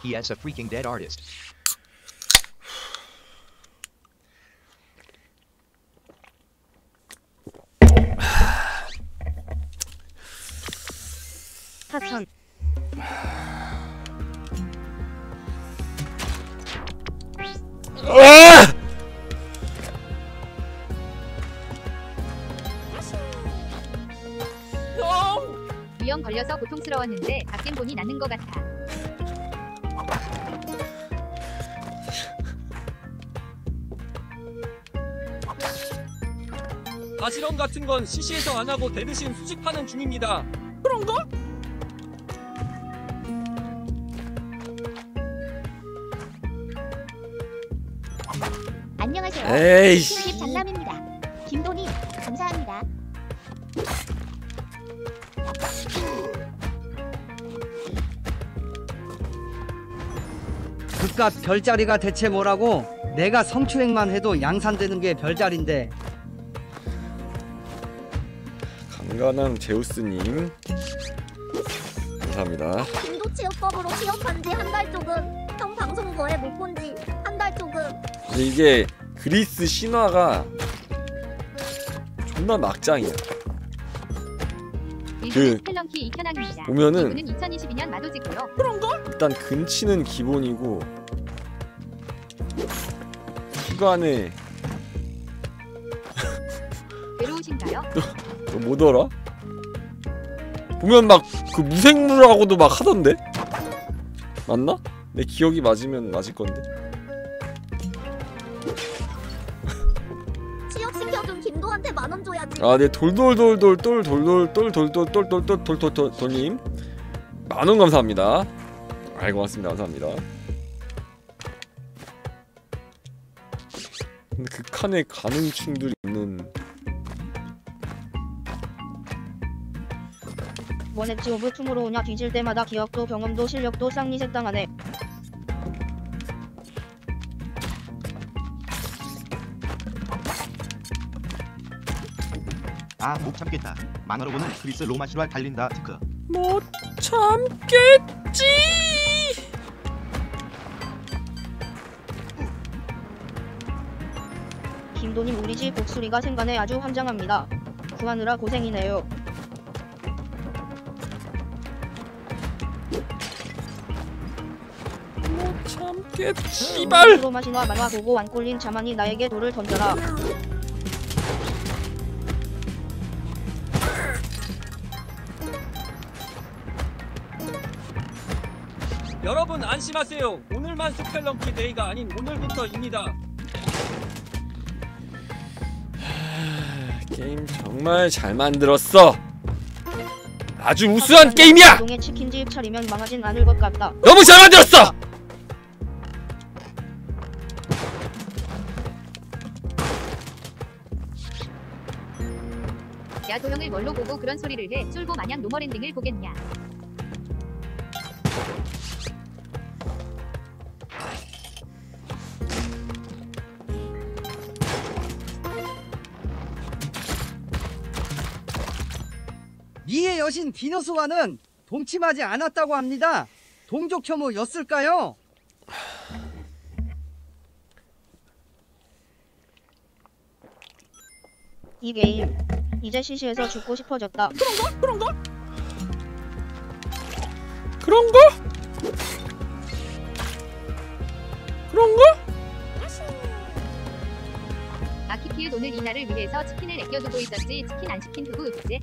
He is a freaking dead artist. 타선. 위험 걸려서 고통스러웠는데 박겜본이 낫는 것 같아. 가시런 같은 건 CC에서 안 하고 대대신 수집하는 중입니다. 그런가? 안녕하세요. 에이씨. 집 장남입니다. 김돈이 감사합니다. 그깟 별자리가 대체 뭐라고? 내가 성추행만 해도 양산되는 게 별자리인데. 강간왕 제우스님 감사합니다. 김도 취업법으로 취업한 지 한 달 조금. 형 방송 거래 못 본 지 한 달 조금. 근데 이게 그리스 신화가 존나 막장이야. 그 스펠런키 이편왕입니다. 보면은 이분은 2022년 마도지고요. 그런가? 일단 근치는 기본이고 후간에 괴로우신가요? 또 뭐더라? 보면 막 그 무생물하고도 막 하던데? 맞나? 내 기억이 맞으면 맞을 건데. 취업시켜준 김도한테 10,000원 줘야지. 아, 네 돌돌돌돌돌돌돌돌돌돌돌돌돌돌님 10,000원 감사합니다. 아이 고맙습니다. 감사합니다. 근데 극한의 가능충들이 있는 원엣지 오브 투모로우냐 뒤질 때마다 기억도 경험도 실력도 쌍리색당하네. 아, 못 참겠다. 만화로 보는 그리스 로마 실화 달린다 특허. 못 참겠지. 김도님 우리 집 목소리가 생간에 아주 환장합니다. 구하느라 고생이네요. 못 참겠지. 씨발. 로마신화 만화 보고 안 꼴린 자만이 나에게 돌을 던져라. 여러분 안심하세요. 오늘만 스펠런키 데이가 아닌 오늘부터입니다. 게임 정말 잘 만들었어. 아주 우수한 게임이야. 동에 치킨집 차리면 망하진 않을 것 같다. 너무 잘 만들었어. 야 도형을 뭘로 보고 그런 소리를 해. 쫄보 마냥 노멀엔딩을 보겠냐. 미의 여신 디너소와는 동침하지 않았다고 합니다. 동족 혐오였을까요? 이 게임 이제 CC에서 죽고 싶어졌다. 그런가? 아키키의 오늘 이날을 위해서 치킨을 아껴두고 있었지. 치킨 안 시킨 두고 어째?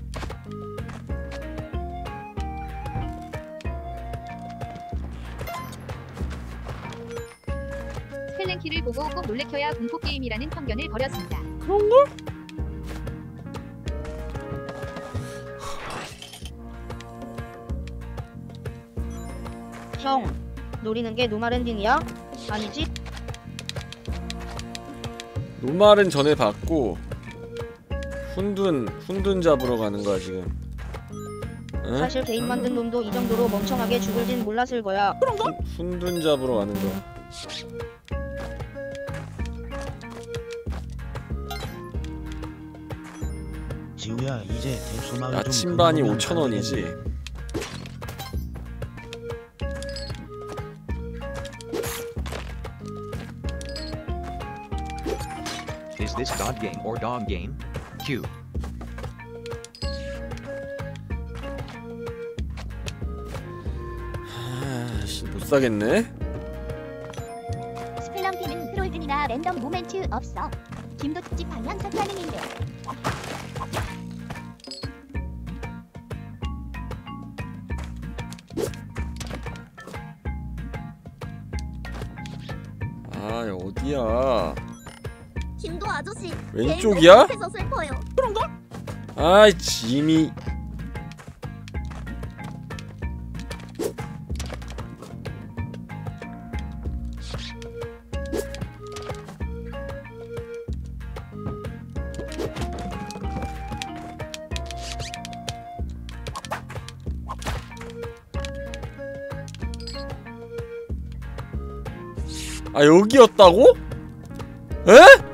스펠랭키를 보고 꼭 놀래켜야 공포게임이라는 편견을 버렸습니다. 그런가? 형, 노리는 게 노말엔딩이야? 아니지? 노말은 전에 봤고 훈둔 잡으러 가는 거야 지금. 응? 사실 개인 만든 놈도 이 정도로 멍청하게 죽을진 몰랐을 거야. 훈둔 잡으러 가는 거야. 지우야 이제 대소마을 나침반이 5,000원이지. this dog game or dog game? Q. 아씨 못 사겠네. 스펠런키는 트롤든이나 랜덤 모멘트 없어. 김도 특집하면 삭가능인데. 아 어디야? 김도 아저씨. 왼쪽이야? 해서 슬퍼요. 아이 짐이. 아 여기였다고? 에?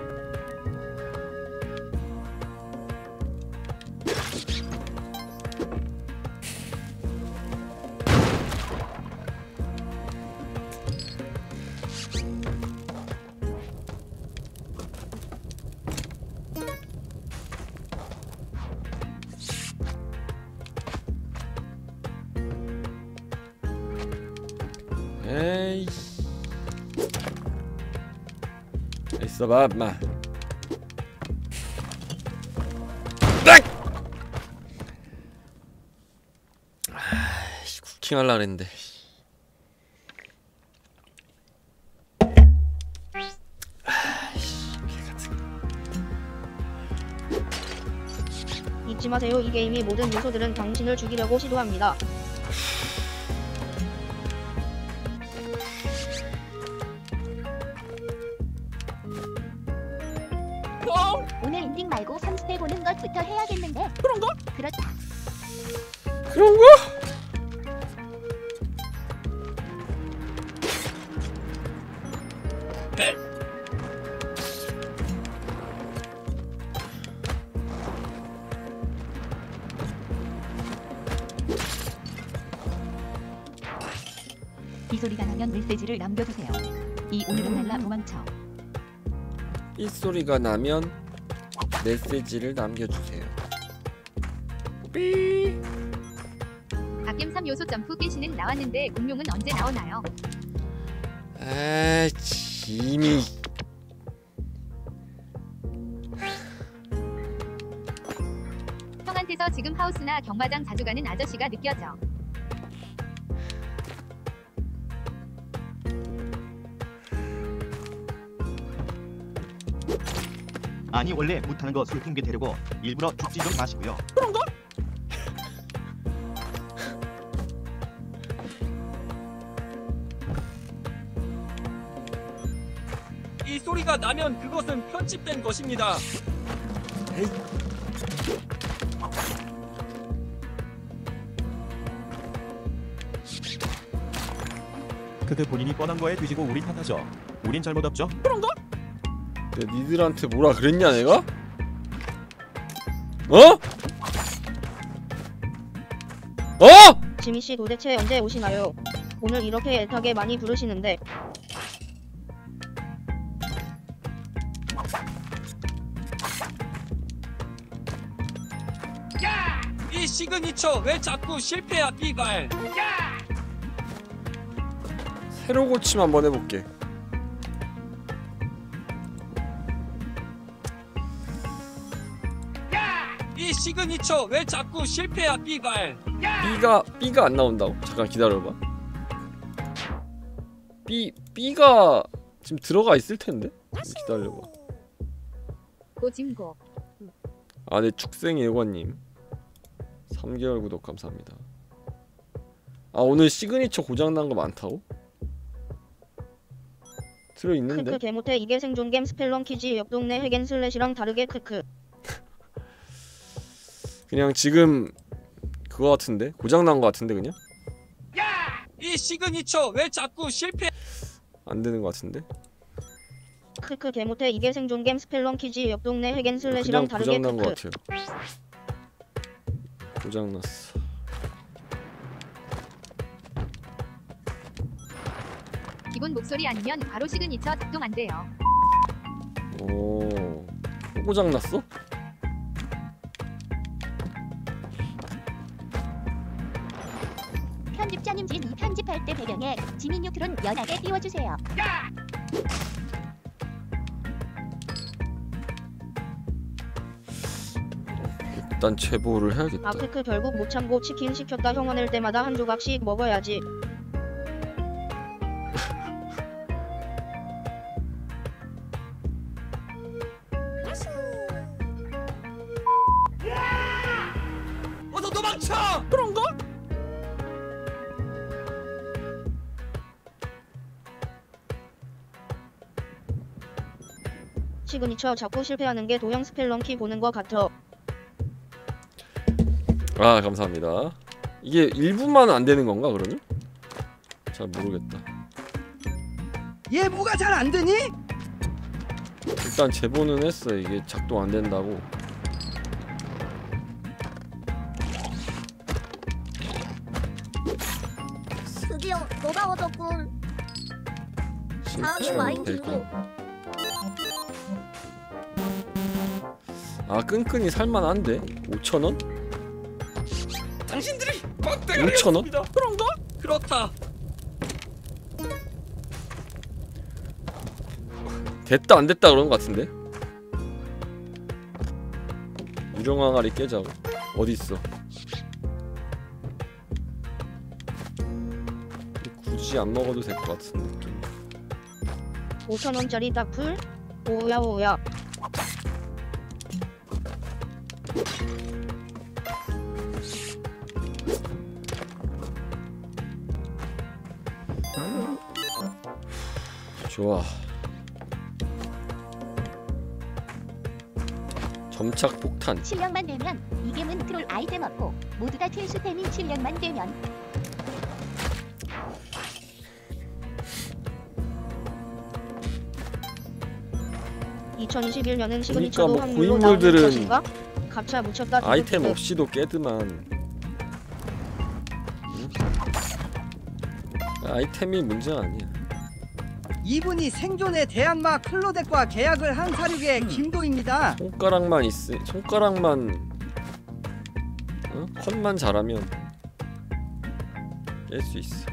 에이씨. 있어봐 인마. 아이씨 쿠킹할라 그랬는데. 잊지 마세요. 이 게임이 모든 요소들은 당신을 죽이려고 시도합니다. 오늘 인딩 말고 3스텝 보는 것부터 해야겠는데. 그런가? 그렇다. 그런가? 이 소리가 나면 메시지를 남겨주세요. 이 오늘은 날라 도망쳐. 이 소리가 나면 메시지를 남겨주세요. 삐. 갓겜 3 요소 점프 깨시는 나왔는데 공룡은 언제 나오나요? 아 짐이. 형한테서 지금 하우스나 경마장 자주 가는 아저씨가 느껴져. 아니 원래 못하는 거 술 핑계 대려고 일부러 죽지 좀 마시고요. 그런가? 이 소리가 나면 그것은 편집된 것입니다. 그들 본인이 뻔한 거에 뒤지고 우리 탓하죠. 우린 잘못 없죠. 그런가? 내가 니들한테 뭐라 그랬냐 내가? 어? 어? 지미씨 도대체 언제 오시나요? 오늘 이렇게 애타게 많이 부르시는데. 이 시그니처 왜 자꾸 실패야 삐발. 새로 고침 한번 해볼게. 이 시그니처 왜 자꾸 실패야 삐발. B가 안 나온다고? 잠깐 기다려봐. B가 지금 들어가 있을 텐데. 기다려봐. 고진고. 아, 네 축생 예관님 3개월 구독 감사합니다. 아 오늘 시그니처 고장난 거 많다고? 들어있는데? 크크 개못해. 이게 생존겜 스펠런키지. 옆 동네 핵앤슬래시랑 다르게 크크. 그냥 지금 그거 같은데? 고장난 거 같은데 그냥? 이 시그니처 왜 자꾸 실패. 안 되는 거 같은데? 크크 개못해. 이게 생존겜 스펠런키지. 옆 동네 핵앤슬래시랑 그냥 다르게 고장난 거 크크. 같아요. 고장났어. 기본 목소리 아니면 바로 시그니처 작동 안 돼요. 오. 고장났어? 편집자님 진 편집할 때 배경에 지민 뉴트론 연하게 띄워주세요. 일단 제보를 해야겠다. 아크크 결국 못 참고 치킨 시켰다. 형 화낼 때마다 한 조각씩 먹어야지. 어서 도망쳐! 그런가? 시그니처 자꾸 실패하는 게 도형 스펠런키 보는 거 같아. 아 감사합니다. 이게 1부만 안 되는 건가 그러면? 잘 모르겠다. 얘 뭐가 잘 안 되니? 일단 제보는 했어. 이게 작동 안 된다고. 드디어 너가 얻었군. 다음은 와인 들고. 아 끈끈이 살만한데? 5,000원? 당신들이 막대가리 5,000원? 그런가? 그렇다. 됐다 안 됐다 그런 거 같은데? 유령 항아리 깨자고. 어디 있어? 굳이 안 먹어도 될 것 같은 느낌. 5,000원짜리 딱풀? 오야 오야. 좋아. 점착 폭탄. 실력만 되면 이 게임은 트롤 아이템 없고 모두 다 필수템인 실력만 되면. 2021년은 시그니처도 뭐 확률로 고인물들은 나오는 것인가? 갑차 묻혔다. 아이템 두둑두둑. 없이도 깨드만. 응? 아이템이 문제가 아니야. 이분이 생존의 대항마 클로덱과 계약을 한 사륙의 김도입니다. 손가락만 손가락만 어? 컷만 잘하면 깰 수 있어.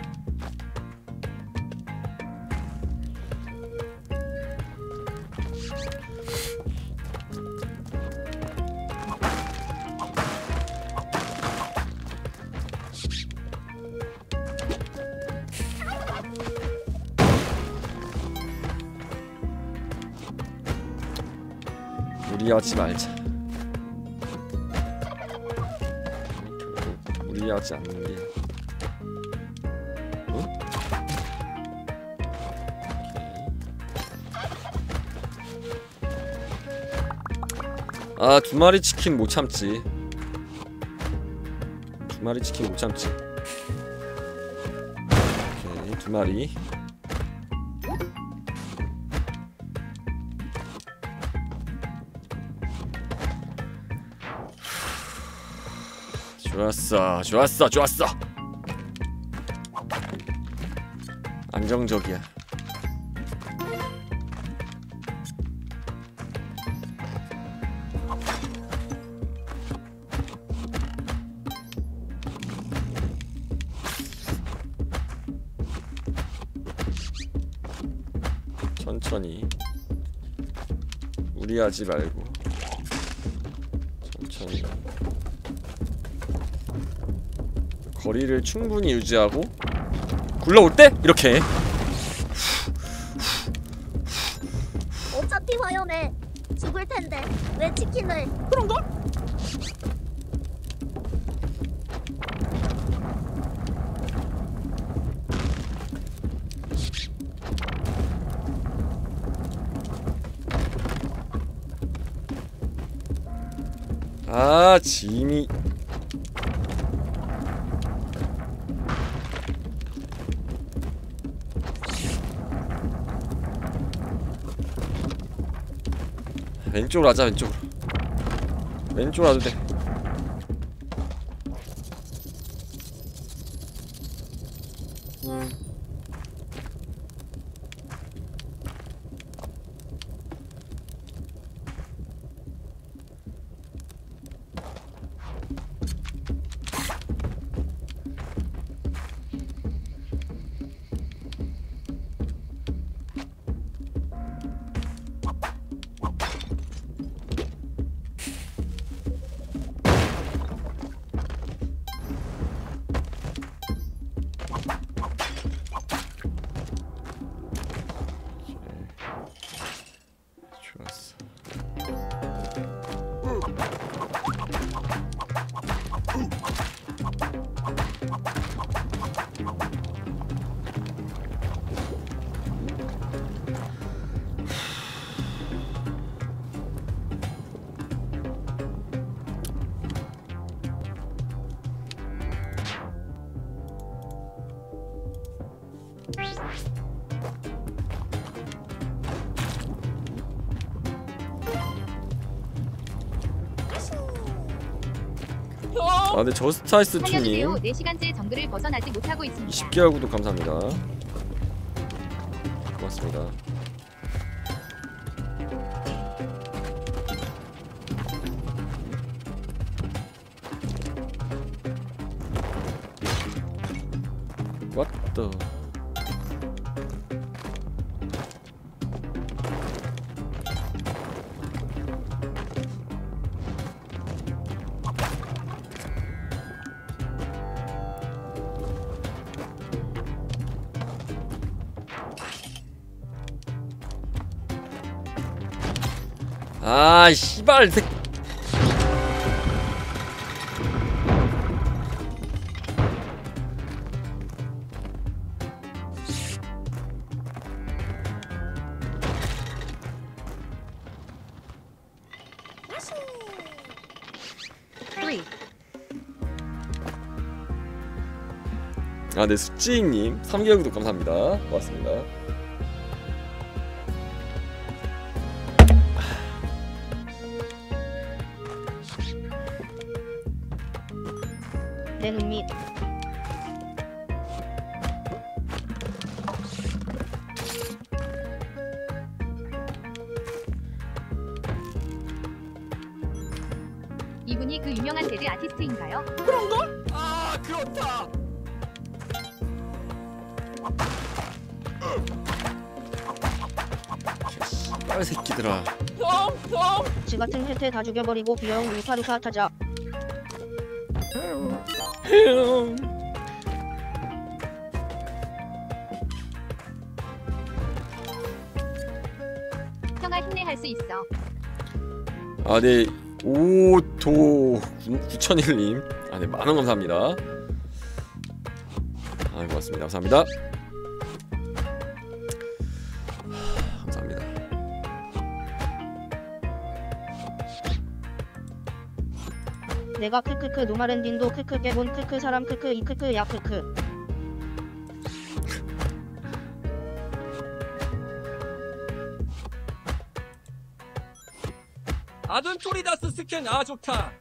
무리하지 말자. 무리하지 않는 게. 어? 아, 2마리 치킨 못 참지. 2마리 치킨 못 참지. 오케이, 2마리. 좋았어, 좋았어, 좋았어. 안정적이야. 천천히. 무리하지 말고 천천히. 거리를 충분히 유지하고 굴러올 때 이렇게. 어차피 화염해. 죽을 텐데 왜 치킨을? 그런가? 아, 짐이. 왼쪽으로 하자. 왼쪽으로. 왼쪽으로 와도 돼. 형. 근데 저스타이스 살려주세요. 투님 4시간째 정글을 벗어나지 못하고 있습니다. 20개월 구독 감사합니다. 고맙습니다. 왔다. 아, 씨발 새. 아, 네, 수찌님 3개월 구독 감사합니다. 고맙습니다. 내 눈밑. 이분이 그 유명한 데드 아티스트인가요? 그런가? 아 그렇다. 씨발 새끼들아. 형. 지 같은 혜태 다 죽여버리고 귀여운 루카루카 타자. 형. 형아 힘내 할 수 있어. 아, 네, 오도 9001님. 아, 네, 만원 감사합니다. 아, 고맙습니다. 감사합니다. 감사합니다. 내가 크크크 노마랜딘도 크크 깨본 크크 사람 크크 이 크크 야 크크. 아둔토리다스 스캔 아 좋다.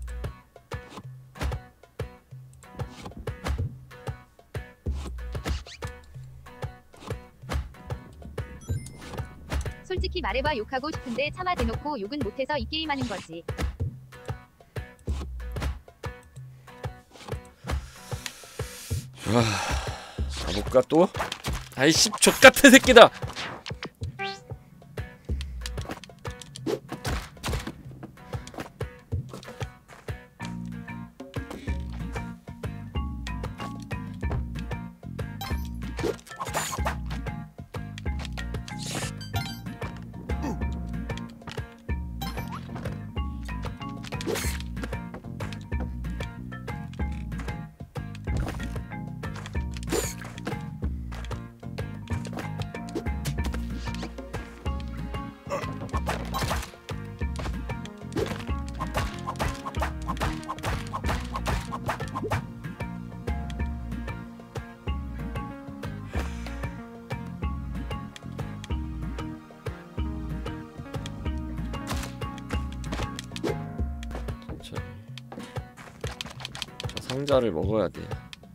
솔직히 말해봐. 욕하고 싶은데 차마 대놓고 욕은 못해서 이 게임 하는 거지. 와, 가볼까 또? 아이씨, 족같은 새끼다. 상자를 먹어야 돼.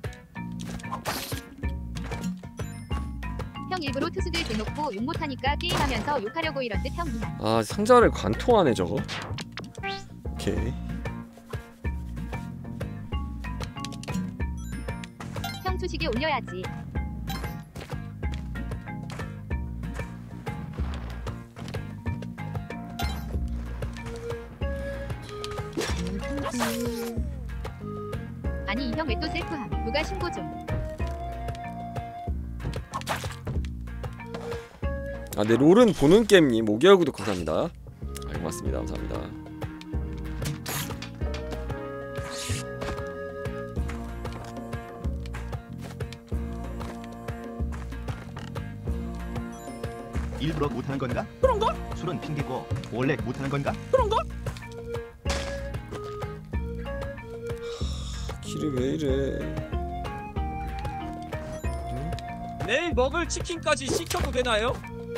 형 일부러 투수들 대놓고 욕 못하니까 게임하면서 욕하려고 이런 듯. 형 미안. 아, 상자를 관통하네 저거. 오케이. 형 초식에 올려야지. 아니 이 형 왜 또 셀프함. 누가 신고 좀. 아, 네, 롤은 보는 게임님 5개월 구독 감사합니다. 아, 고맙습니다. 감사합니다. 일부러 못하는 건가? 그런가? 술은 핑계고 원래 못하는 건가? 그런가? 길이 왜 이래? 내일 먹을 치킨까지 시켜도 되나요?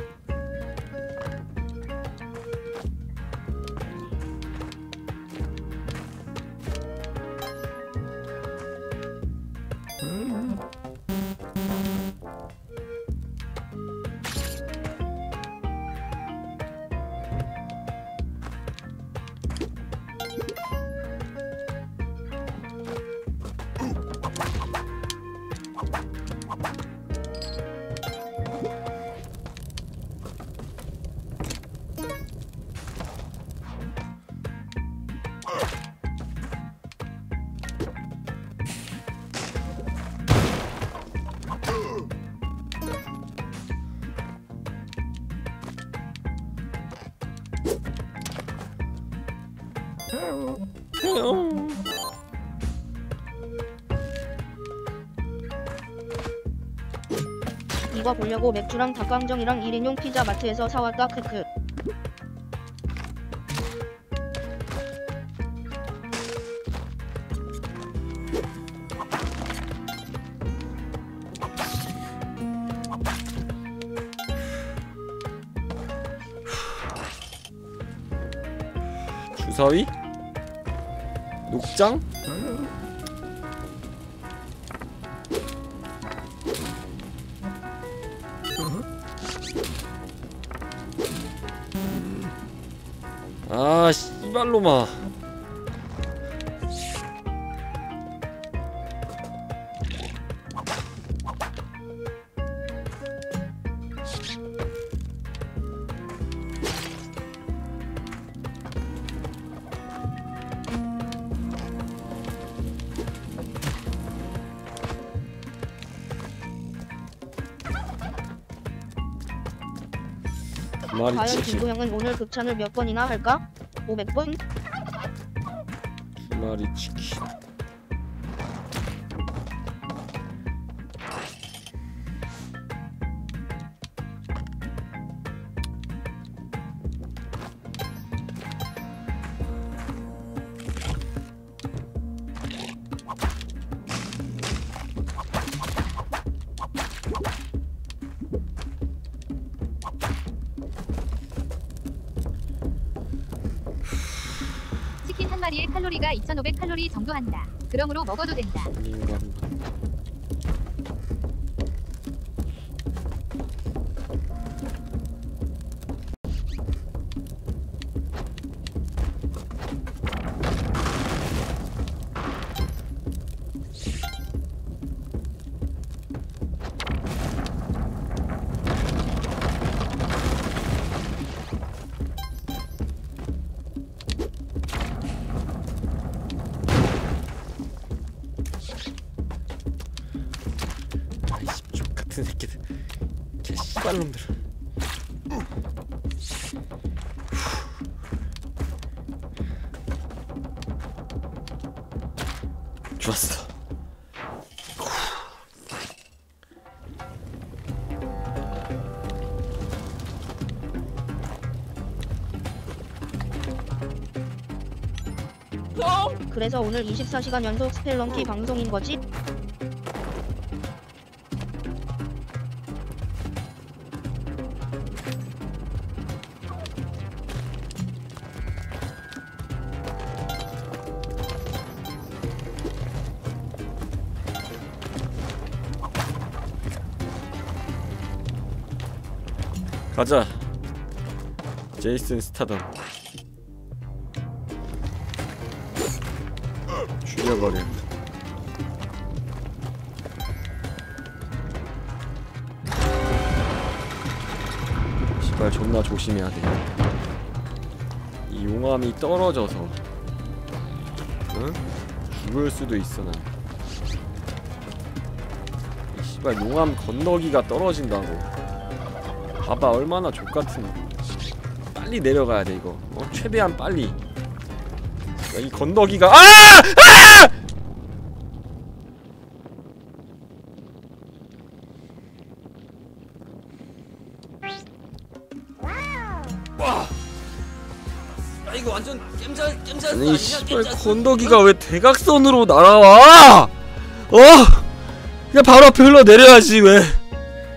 이거 보려고 맥주랑 닭강정이랑 1인용 피자 마트에서 사왔다. 크크. 주사위? 녹장? 아 씨발로마. 과연 김도형은 오늘 극찬을 몇 번이나 할까? 500번? 주마리 치킨. 치킨 한 마리에 칼로리가 2,500칼로리 정도 한다. 그러므로 먹어도 된다. 같은 새끼들, 개 씨발놈들. 좋았어. 그래서 오늘 24시간 연속 스펠런키 방송인 거지? 가자. 제이슨 스타덤. 죽여버려. 시발 존나 조심해야 돼. 이 용암이 떨어져서 응? 죽을 수도 있어. 난 이 시발 용암 건너기가 떨어진다고. 봐봐 얼마나 족같은. 빨리 내려가야 돼 이거. 최대한 빨리. 이 건너기가 와! 야 이거 완전 겜자스 아니 아니냐? 씨발 건너기가 왜 대각선으로 날아와? 그냥 바로 앞에 흘러내려야지 왜.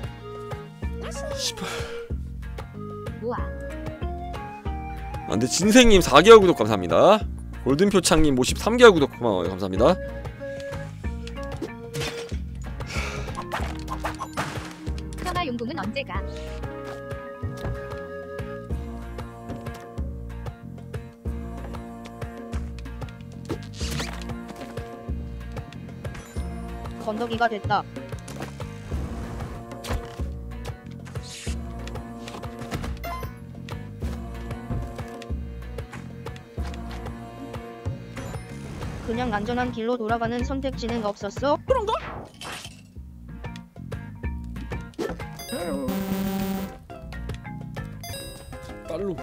근데 진생님 4개월 구독 감사합니다. 골든표창님 53개월 구독 고마워요. 감사합니다. 평화 용궁은 언제가? 건더기가 됐다. 그냥 안전한 길로 돌아가는 선택지는 없었어? 그런가? 빨로.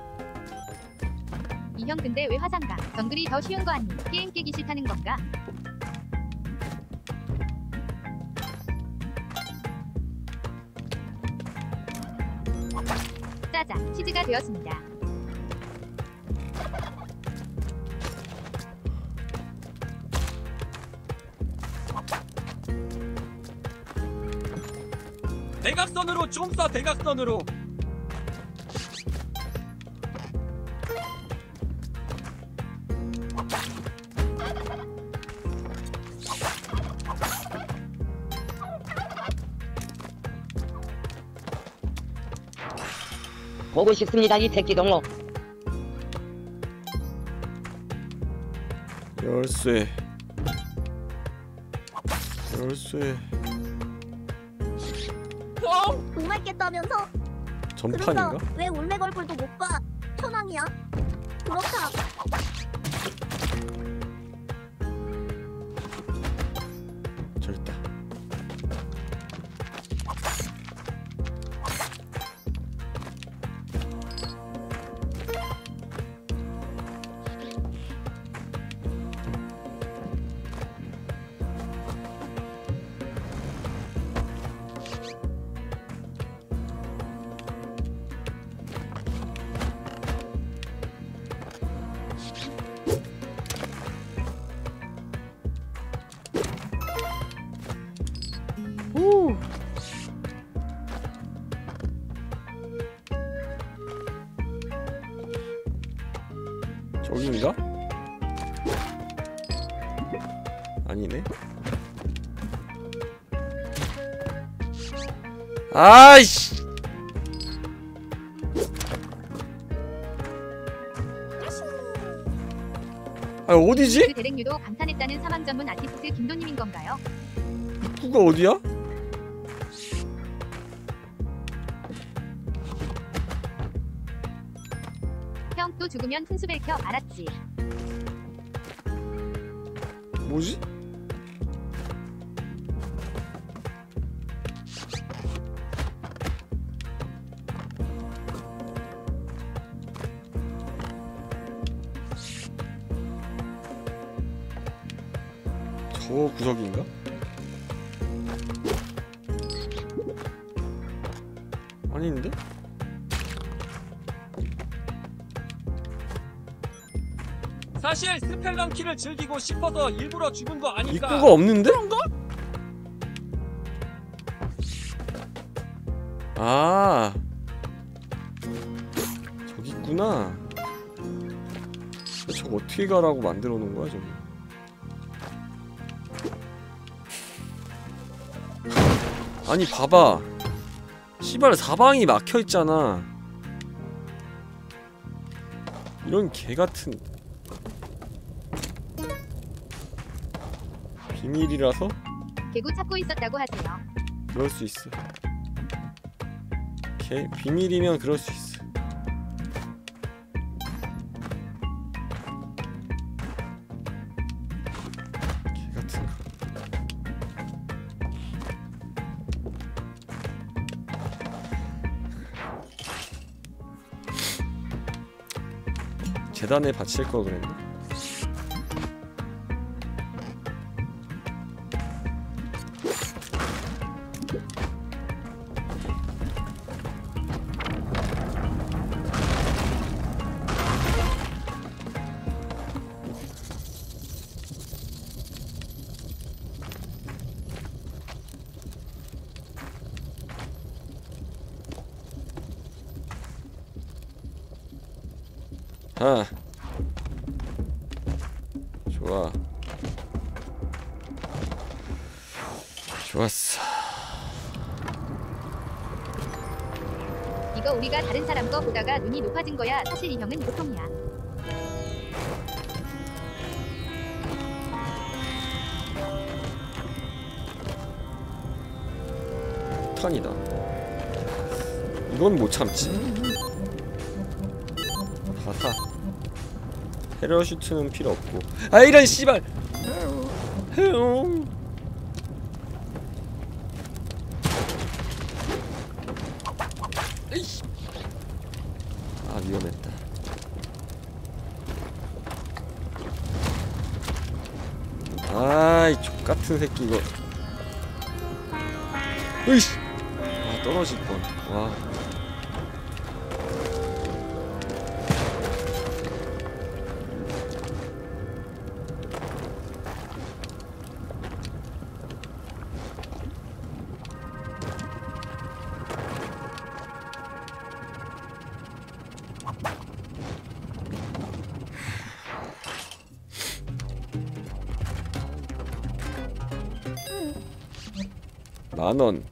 이 형 근데 왜 화상가? 정글이 더 쉬운 거 아니? 게임 깨기 싫다는 건가? 짜자, 치즈가 되었습니다. 대각선으로 좀 쏴. 대각선으로. 보고 싶습니다 이 새끼 동무. 열쇠. 형! 정말 깼다면서? 전판인가? 그래서 왜 올맥 얼굴도 못 봐? 천왕이야? 그렇다. 저기 있다. 저기인가? 아니네. 아이씨. 아 어디지? 그 대랭류도 감탄했다는 사망 전문 아티스트 김도님인 건가요? 입구가 어디야? 형 또 죽으면 훈수벨 켜 알았지? 뭐지? 저 구석인가? 아닌데? 사실 스펠런키를 즐기고 싶어서 일부러 죽은 거 아닐까? 입구가 없는데? 아 저기 있구나. 저거 어떻게 가라고 만들어 놓은 거야 저기. 아니 봐봐 씨발 사방이 막혀있잖아. 이런 개같은 비밀이라서? 개구 찾고 있었다고 하세요. 그럴 수 있어. 비밀이면 그럴 수 있어. 개같은 거. 재단에 바칠 걸 그랬나? 아 좋아. 좋았어. 이거 우리가 다른 사람 거 보다가 눈이 높아진 거야. 사실 이 형은 보통이야. 탄이다. 이건 못 참지. 다 패러슈트는 필요 없고. 아 이런 씨발. 아 위험했다. 아이 족같은 새끼 이거. 으이씨. 아 떨어질 뻔. 와. 만원.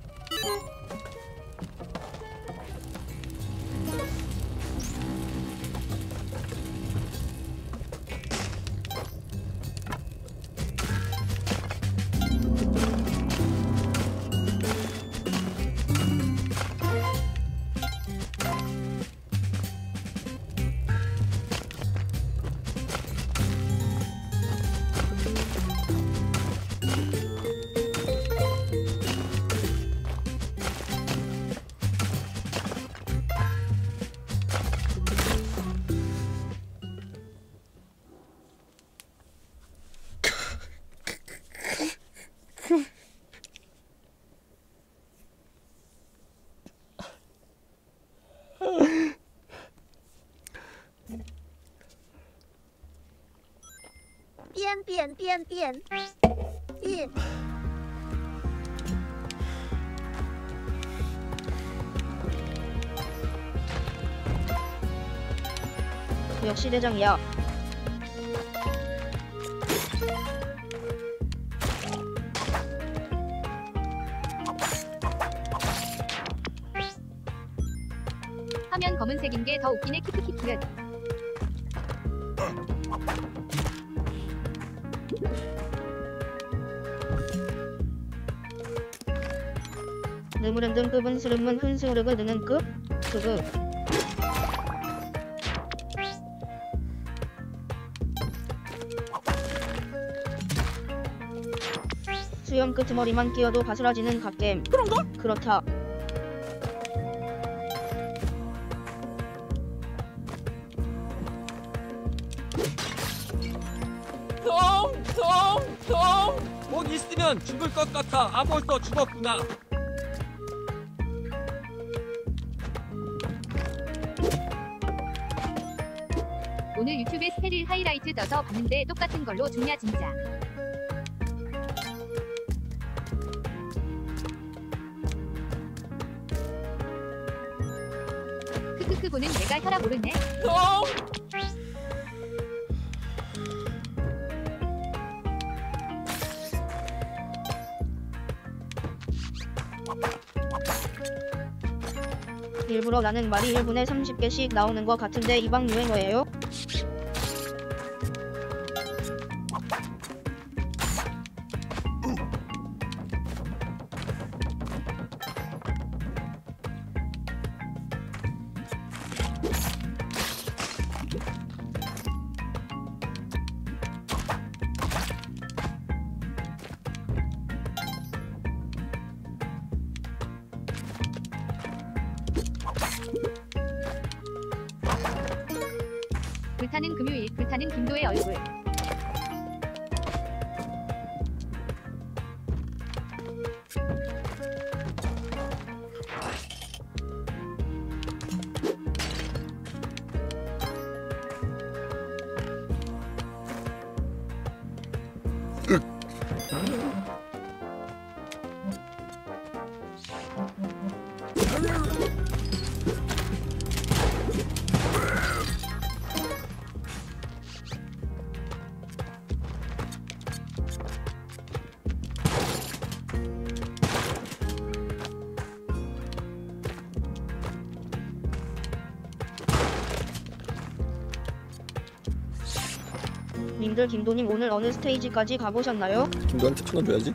삐엔 역시 대장이야. 화면 검은색인 게 더 웃기네. 키키키키릇. 느무른든 급은 스름은 흔스르그 느는 급 그급. 수염 끄트머리만 끼어도 바스라지는 갓겜. 그런가? 그렇다. 곧 있으면 죽을 것 같아. 아 벌써 죽었구나. 오늘 유튜브에 스테릴 하이라이트 떠서 봤는데 똑같은 걸로 죽냐 진짜. 크크크 보는 내가 혈압 오르네. 일부러 나는 말이 1분에 30개씩 나오는 것 같은데 이방 유행어예요? 불타는 금요일, 불타는 김도의 얼굴. 님들 김도님 오늘 어느 스테이지까지 가보셨나요? 김도한테 천원 줘야지.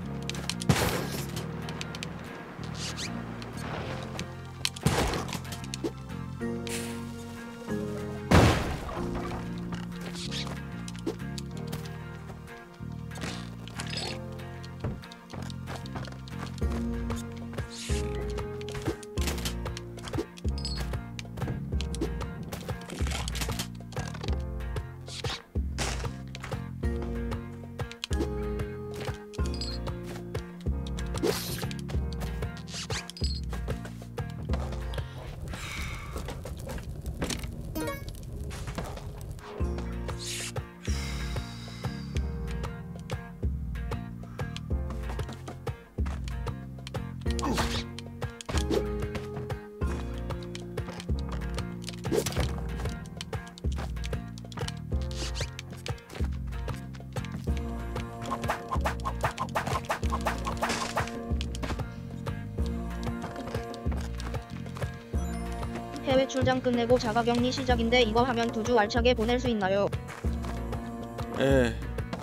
해외 출장 끝내고 자가격리 시작인데 이거 하면 2주 알차게 보낼 수 있나요? 에.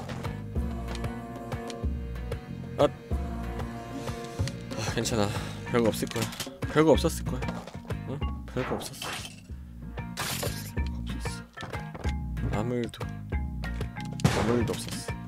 괜찮아. 별거 없을 거야. 별거 없었을 거야. 응? 별거 없었어. 아무 일도 없었어.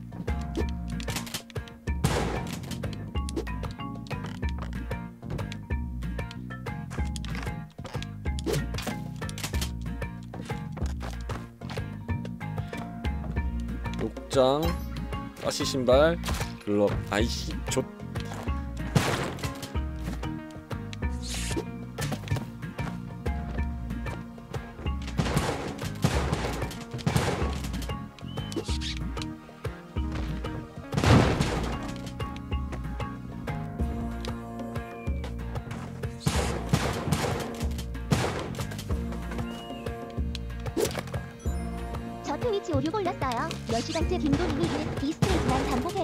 녹장, 가시 신발, 글럽. 아이씨, 좆. 저 트위치 오류 골랐어요. 몇 시간째 김도님이 이 스테이지만 반복해요.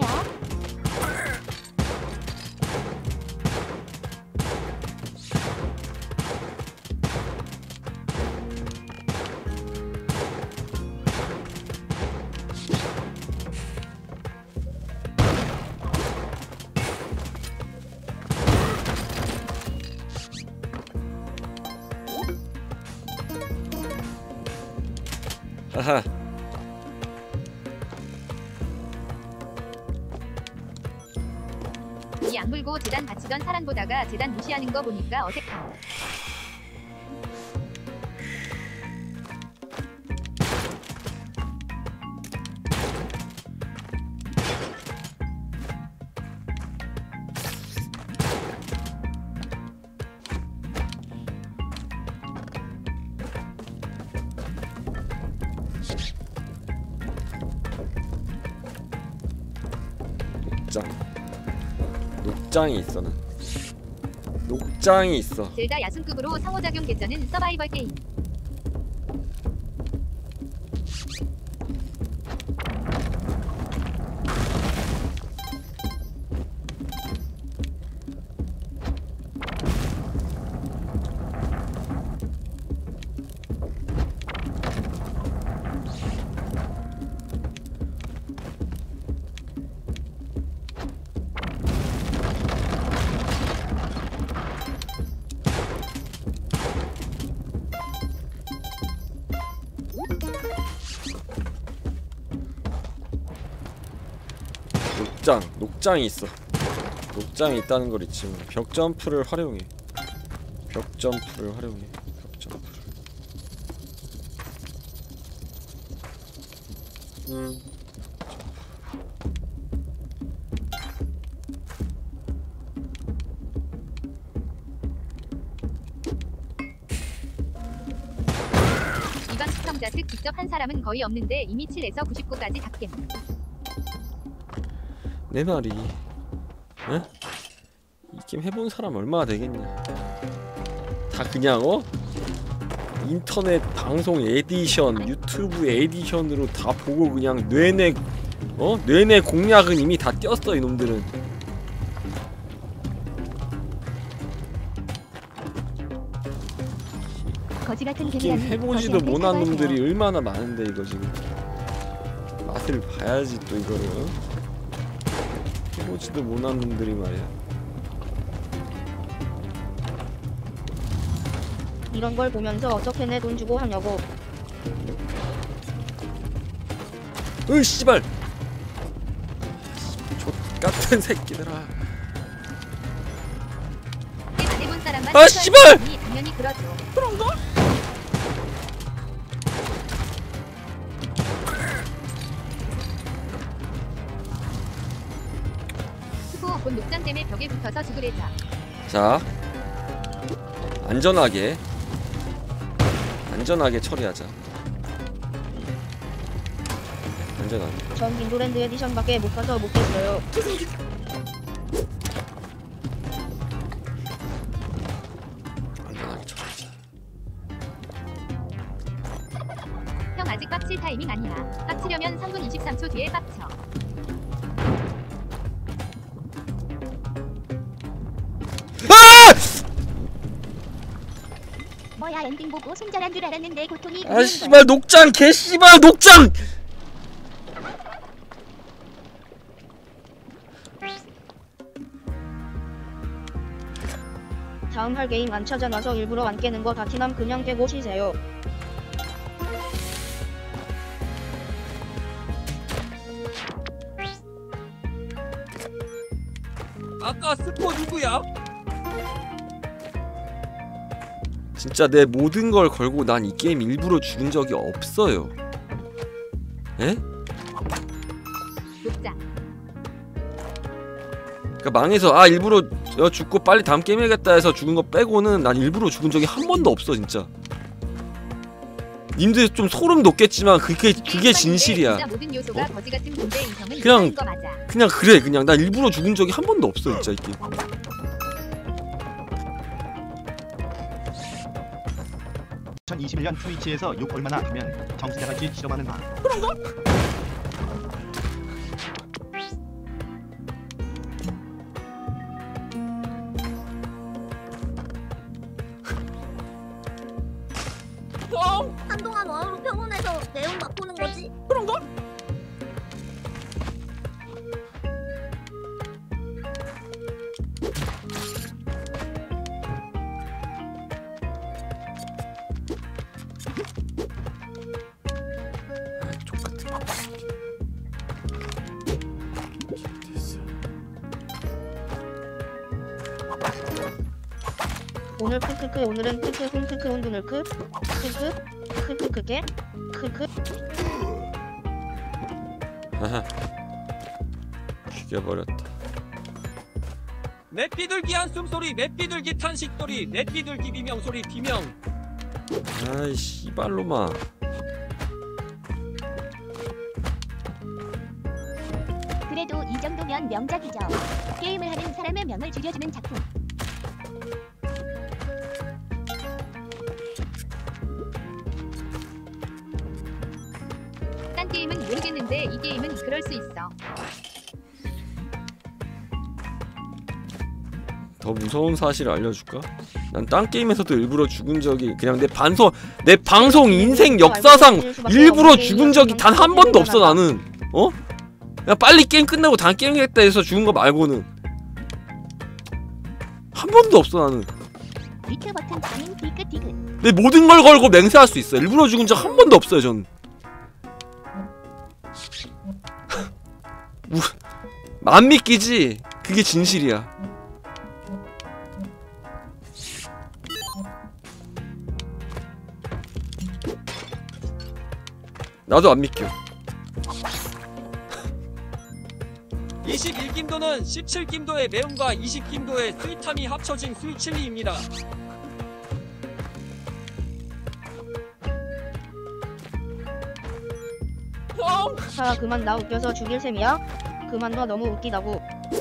하하. 이 악물고 재단 바치던 사람 보다가 재단 무시하는 거 보니까 어색함. 녹장이 있어. 난 녹장이 있어. 젤다 야순급으로 상호작용 개쩌는 서바이벌 게임. 녹장이 있어. 녹장이 있다는 걸 잊지 마. 벽 점프를 활용해. 벽 점프를 활용해. 벽 점프를. 이번 시청자 특 직접 한 사람은 거의 없는데 이미 7에서 99까지 닫겜. 내 말이, 에? 이 게임 해본 사람 얼마나 되겠냐. 다 그냥 인터넷 방송 에디션, 유튜브 에디션으로 다 보고 그냥 뇌내 공략은 이미 다 띄었어 이놈들은. 거지 같은 게임 해보지도 못한 놈들이 얼마나 많은데 이거 지금. 맛을 봐야지 또 이거를. 해보지도 못한 놈들이 말이야. 이런 걸 보면서 어떻게 내 돈 주고 하냐고. 으 씨발. 족같은 새끼들아. 안 해본 사람만 아 씨발. 당연히 그러죠. 그런가? 수고 곧 녹장 때문에 벽에 붙어서 죽으래자. 자, 안전하게 처리하자. 안전하게. 전 윈도랜드 에디션밖에 못 가서 못했어요. 안전하게 처리하자. 형 아직 빡칠 타이밍 아니야. 빡치려면 3분 23초 뒤에 빡쳐. 뭐야 엔딩 보고 손절한 줄 알았는데 고통이 아 씨발 녹장 개 씨발 녹장. 다음 할 게임 안 찾아놔서 일부러 안 깨는 거 다 티남 그냥 깨고 쉬세요. 아까 스포 누구야? 진짜 내 모든 걸 걸고 난 이 게임 일부러 죽은 적이 없어요. 에? 녹장. 그러니까 망해서 일부러 죽고 빨리 다음 게임 해야겠다 해서 죽은 거 빼고는 난 일부러 죽은 적이 한 번도 없어 진짜. 님들 좀 소름 돋겠지만 그게 진실이야. 진짜 모든 요소가 거지 같은 군대 이성은 그냥 거 맞아. 그냥 그래 그냥 난 일부러 죽은 적이 한 번도 없어 진짜 이 게임. 2021년 트위치에서 욕 얼마나 하면 정수대같이 실험하는 마. 형 한동안 와우로 병원에서 내용 맛보는 거지. 그런가? 오늘 크크크 오늘은 크크 훈 크크 온두늘 크 크크 크크크게 크크. 하하. 죽여버렸다. 내 삐들기 한숨 소리, 내 삐들기 탄식 소리, 내 삐들기 비명 소리 비명. 아이 씨발로마. 그래도 이 정도면 명작이죠. 게임을 하는 사람의 명을 줄여주는 작품. 딴 게임은 모르겠는데 이 게임은 그럴 수 있어. 더 무서운 사실을 알려줄까? 난 딴 게임에서도 일부러 죽은 적이 그냥 내 방송 인생 역사상 일부러 죽은 적이 단 한 번도 없어 나는. 어? 야 빨리 게임 끝나고 다음 게임 하겠다 해서 죽은 거 말고는 한 번도 없어 나는. 리트 버튼 아닌 디귿. 내 모든 걸 걸고 맹세할 수 있어. 일부러 죽은 적 한 번도 없어요 전. 안 믿기지? 그게 진실이야. 나도 안 믿겨. 21김도는 17김도의 매움과 20김도의 스윗함이 합쳐진 스윗칠리입니다. 형 사 그만 나 웃겨서 죽일 셈이야? 그만 너 너무 웃기다고.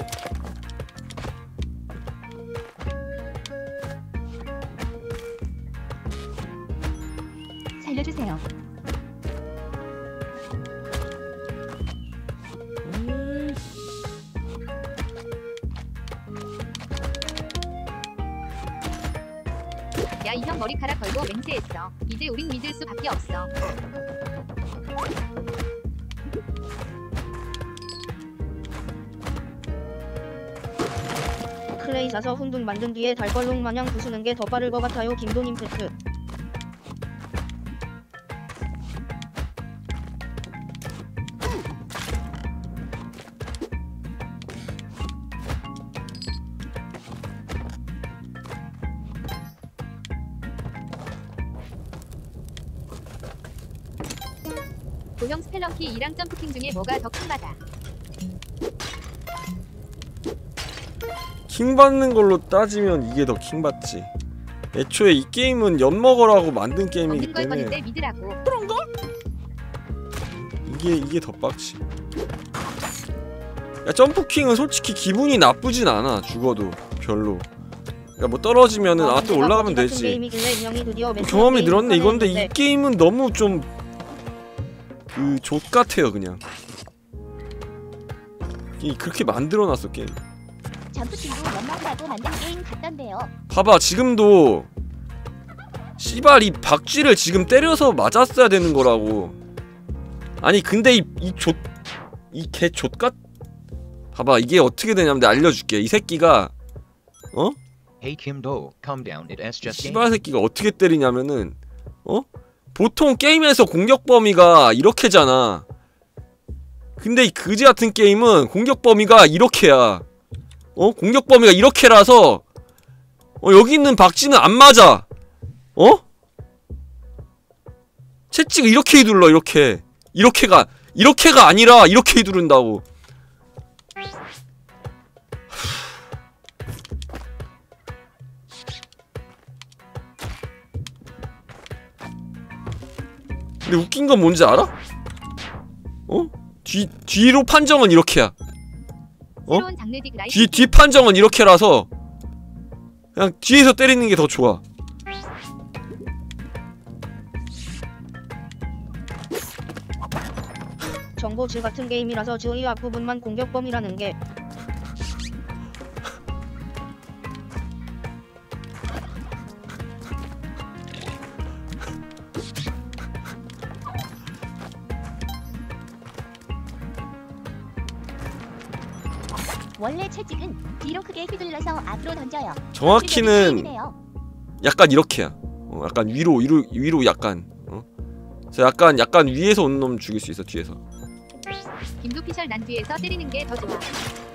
살려주세요. 야 이 형 머리카락 걸고 맹세했어. 이제 우린 믿을 수밖에 없어. 스프레이 사서 훈둥 만든 뒤에 달걸롱 마냥 부수는 게 더 빠를 것 같아요. 김도님 크크. 도형 스펠런키이랑 점프킹 중에 뭐가 더 킹받아? 킹받는 걸로 따지면 이게 더 킹받지. 애초에 이 게임은 엿먹으라고 만든 게임이기 먹는 걸 때문에 거는데 믿으라고. 이게 더 빡치. 야, 점프킹은 솔직히 기분이 나쁘진 않아. 죽어도 별로. 그러니까 뭐 떨어지면은 아 또 올라가면 되지. 경험이 늘었네 이건데 이 게임은 너무 좀 그 족같아요 그냥. 그렇게 만들어놨어 게임. 점프팀도 연막하고 만든 게임 같던데요. 봐봐 지금도 씨발 이 박쥐를 지금 때려서 맞았어야 되는 거라고. 아니 근데 이 개 족같. 봐봐 이게 어떻게 되냐면 내가 알려줄게. 이 새끼가 어? Hey Kimdo, calm down. It's just 씨발 새끼가 어떻게 때리냐면은 보통 게임에서 공격 범위가 이렇게잖아. 근데 이 그지 같은 게임은 공격 범위가 이렇게야. 공격 범위가 이렇게라서 여기 있는 박쥐는 안 맞아. 채찍을 이렇게 휘둘러. 이렇게가 아니라 이렇게 휘두른다고. 근데 웃긴 건 뭔지 알아? 뒤로 판정은 이렇게야. 뒤 판정은 이렇게라서 그냥 뒤에서 때리는 게 더 좋아. 정보질 같은 게임이라서 주의 앞부분만 공격범이라는 게. 원래 채찍은 뒤로 크게 휘둘러서 앞으로 던져요. 정확히는 약간 이렇게야. 약간 위로 약간. 그래서 약간 위에서 오는 놈 죽일 수 있어 뒤에서. 김도피셜 난 뒤에서 때리는 게 더 좋아.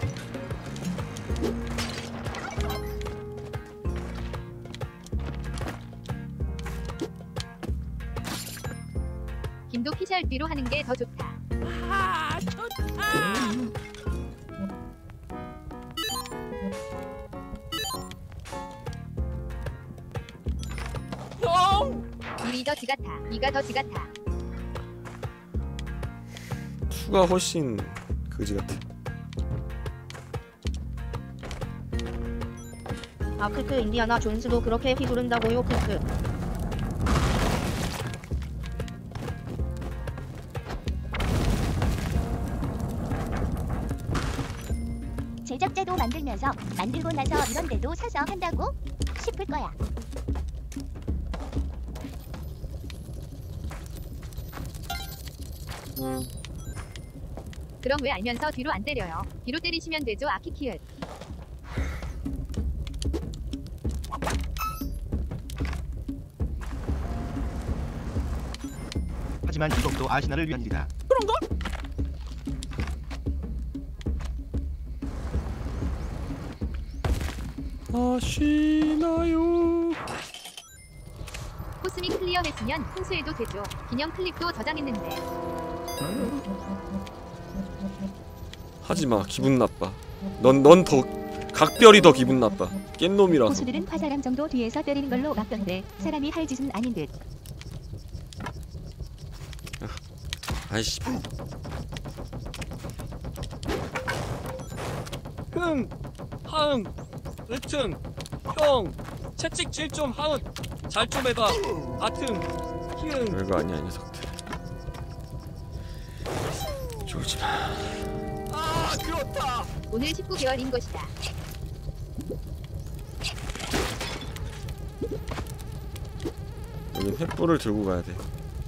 김도피셜 뒤로 하는 게 더 좋다. 아 좋다. 형! 이리 더 지같아. 이가 더 지같아. 투가 훨씬 그지 같아. 아 크크 인디아나 존스도 그렇게 휘두른다고요 크크. 제작자도 만들면서 만들고 나서 이런 데도 사서 한다고 싶을 거야. 그럼 왜 알면서 뒤로 안 때려요? 뒤로 때리시면 되죠 아키키읒. 하지만 이것도 아시나를 위한 일이다. 그런가? 아시나요? 코스미 클리어했으면 훈수해도 되죠. 기념 클립도 저장했는데. 하지마 기분 나빠. 넌 더 각별히 더 기분 나빠. 깬 놈이라서. 고수들은 화사람 정도 뒤에서 때리는 걸로 막던데 사람이 할 짓은 아닌 듯. 아이씨. 흥, 하응, 으튼, 형, 채찍 질 좀 하응, 잘 좀 해봐, 아튼, 히응. 별거 아니야 이 녀석들. 조지마. 아 그렇다. 오늘 19개월인 것이다. 여긴 횃불을 들고 가야 돼.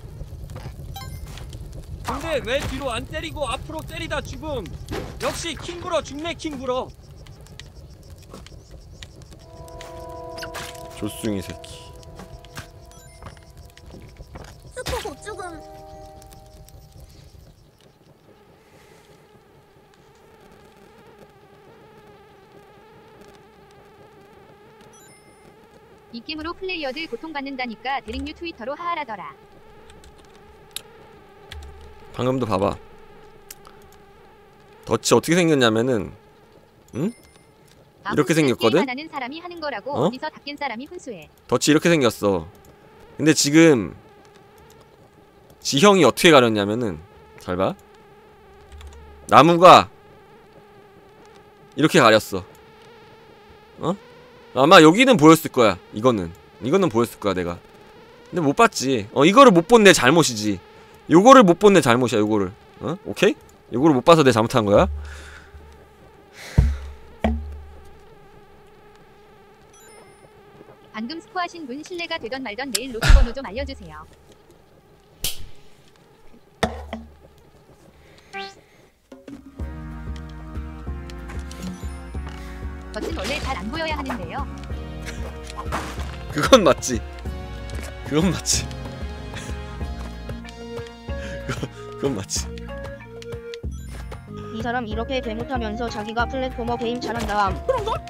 근데 왜 뒤로 안 때리고 앞으로 때리다 죽음? 역시 킹브러 죽네 킹브러. 조승이 새끼. 스포 곧 죽음. 이 게임으로 플레이어들 고통받는다니까 대링류 트위터로 하하라더라. 방금도 봐봐. 덫이 어떻게 생겼냐면은, 응? 이렇게 생겼거든? 하는 사람이 하는 거라고. 어? 어디서 닦인 사람이 훈수해. 덫이 이렇게 생겼어. 근데 지금 지형이 어떻게 가렸냐면은, 잘 봐. 나무가 이렇게 가렸어. 어? 아마 여기는 보였을 거야. 이거는 보였을 거야 내가. 근데 못 봤지. 이거를 못 본 내 잘못이지. 요거를 못 본 내 잘못이야. 요거를. 오케이? 요거를 못 봐서 내 잘못한 거야. 방금 스포하신 분 실례가 되던 말던 내일 로비 번호 좀 알려주세요. 덫은 원래 잘 안 보여야 하는데요. 그건 맞지. 그건 맞지. 그건 맞지. 이 사람 이렇게 개 못하면서 자기가 플랫포머 게임 잘한다함.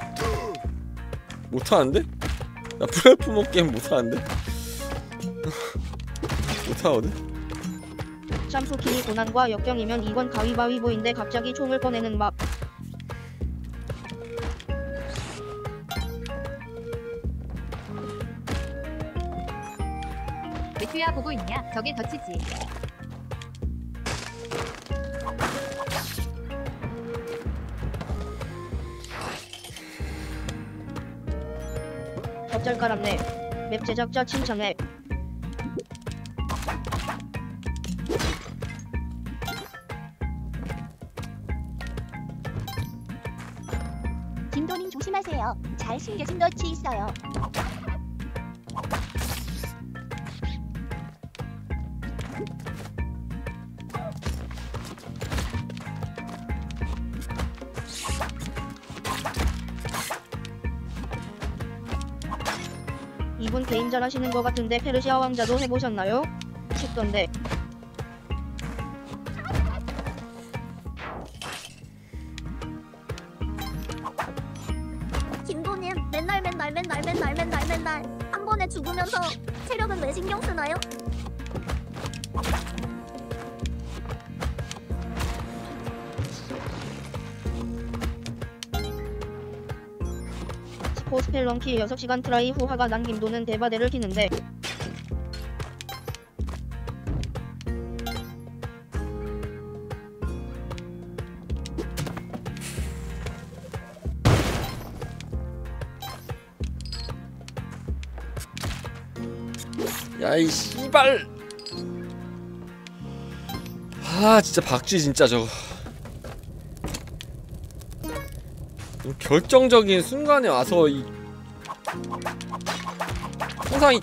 못하는데? 나 플랫포머 게임 못하는데? 못하거든? 샴푸킹이 고난과 역경이면 이건 가위바위보인데 갑자기 총을 꺼내는 막. 외투야 보고 있냐? 저게 덫이지. 젖잘 깔았네. 맵 제작자 칭찬해. 김도님 조심하세요. 잘 숨겨진 덫이 있어요. 이분 게임 잘하시는 것 같은데 페르시아 왕자도 해보셨나요? 싶던데. 김도님 맨날 한 번에 죽으면서 체력은 왜 신경 쓰나요? 스포스펠런키 6시간 트라이 후 화가 난 김도는 대바대를 키는데. 야이 씨발. 진짜 박쥐 진짜 저거. 결정적인 순간에 와서 이 항상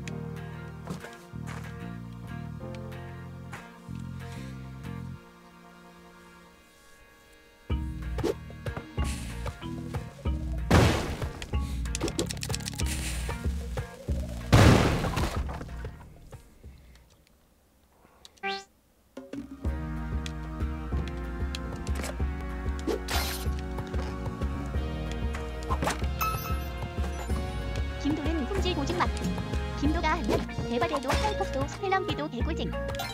김도는 품질 고증 마크. 김도가 하면 대바대도 하이퍼도 스펠런키도 개꿀잼.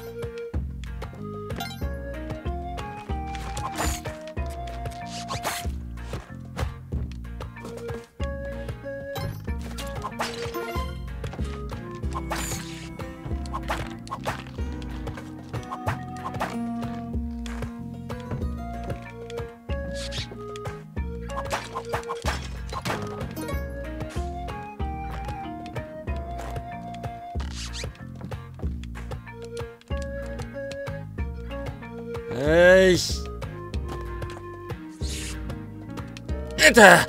에이씨. 에다.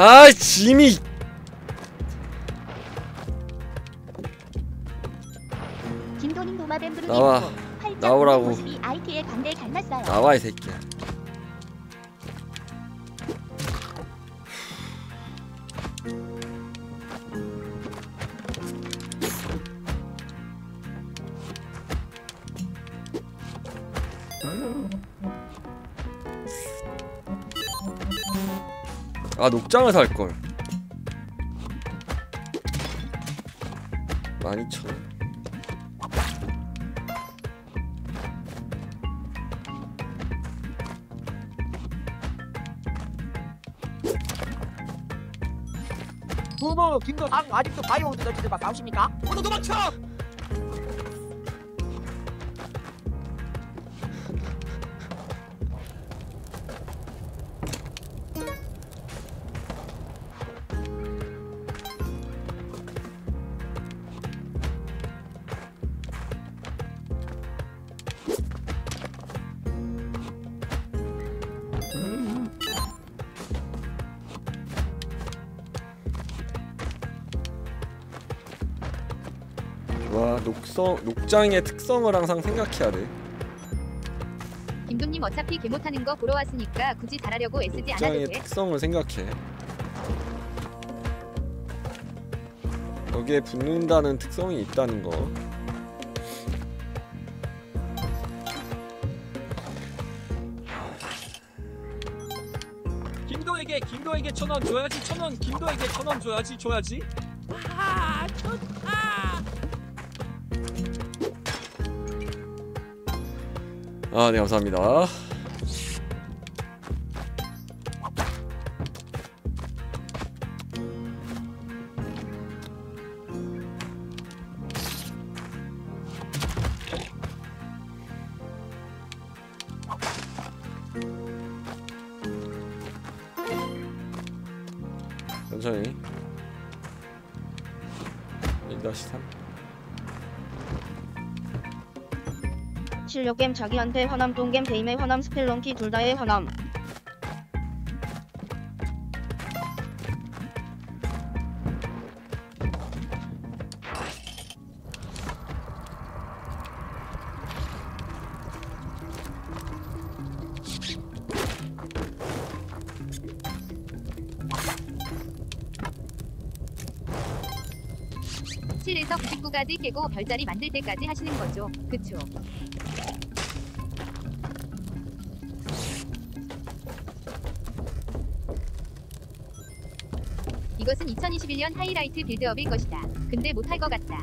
아 짐이. 김도님 도마뱀 부르기 나와. 나오라고. 모습이 IT의 광대에 닮았어요. 나와 이 새끼야. 아 녹장을 살걸. 12,000원. 부모 김도상 아직도 바이오우드 저지들과 싸우십니까? 모두 도망쳐! 와 녹장의 특성을 항상 생각해야 돼. 김도님 어차피 개 못하는 거 보러 왔으니까 굳이 잘하려고 애쓰지 않아도 녹장의 돼. 특성을 생각해. 여기에 붙는다는 특성이 있다는 거. 김도에게 1,000원 줘야지. 1,000원 김도에게 1,000원 줘야지. 아 좋다. 아, 네 감사합니다. 천천히. 1-3. 실력겜 자기한테 화남 똥겜 베임의 화남 스펠런키 둘 다의 화남. 실에서 99까지 깨고 별자리 만들 때까지 하시는 거죠. 그쵸? 이것은 2021년 하이라이트 빌드업일 것이다. 근데 못할 것 같다.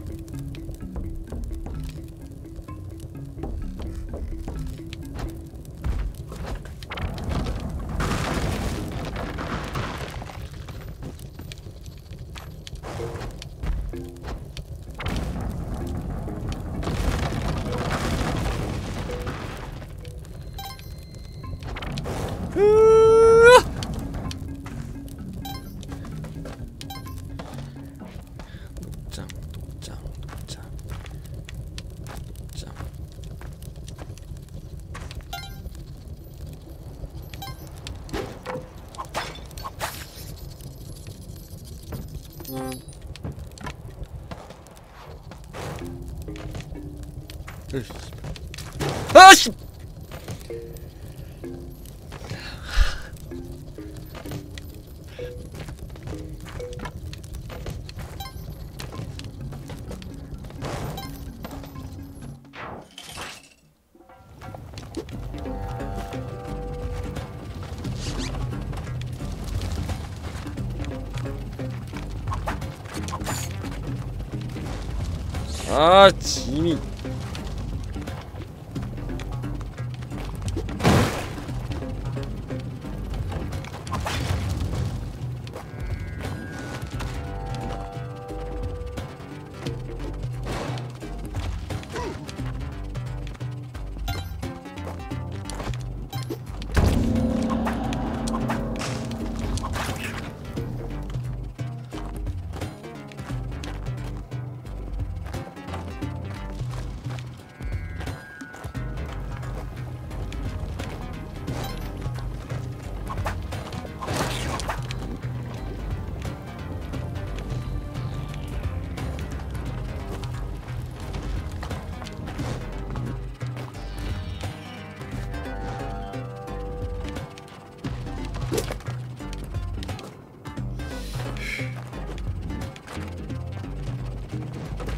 아씨! 아, 짐이.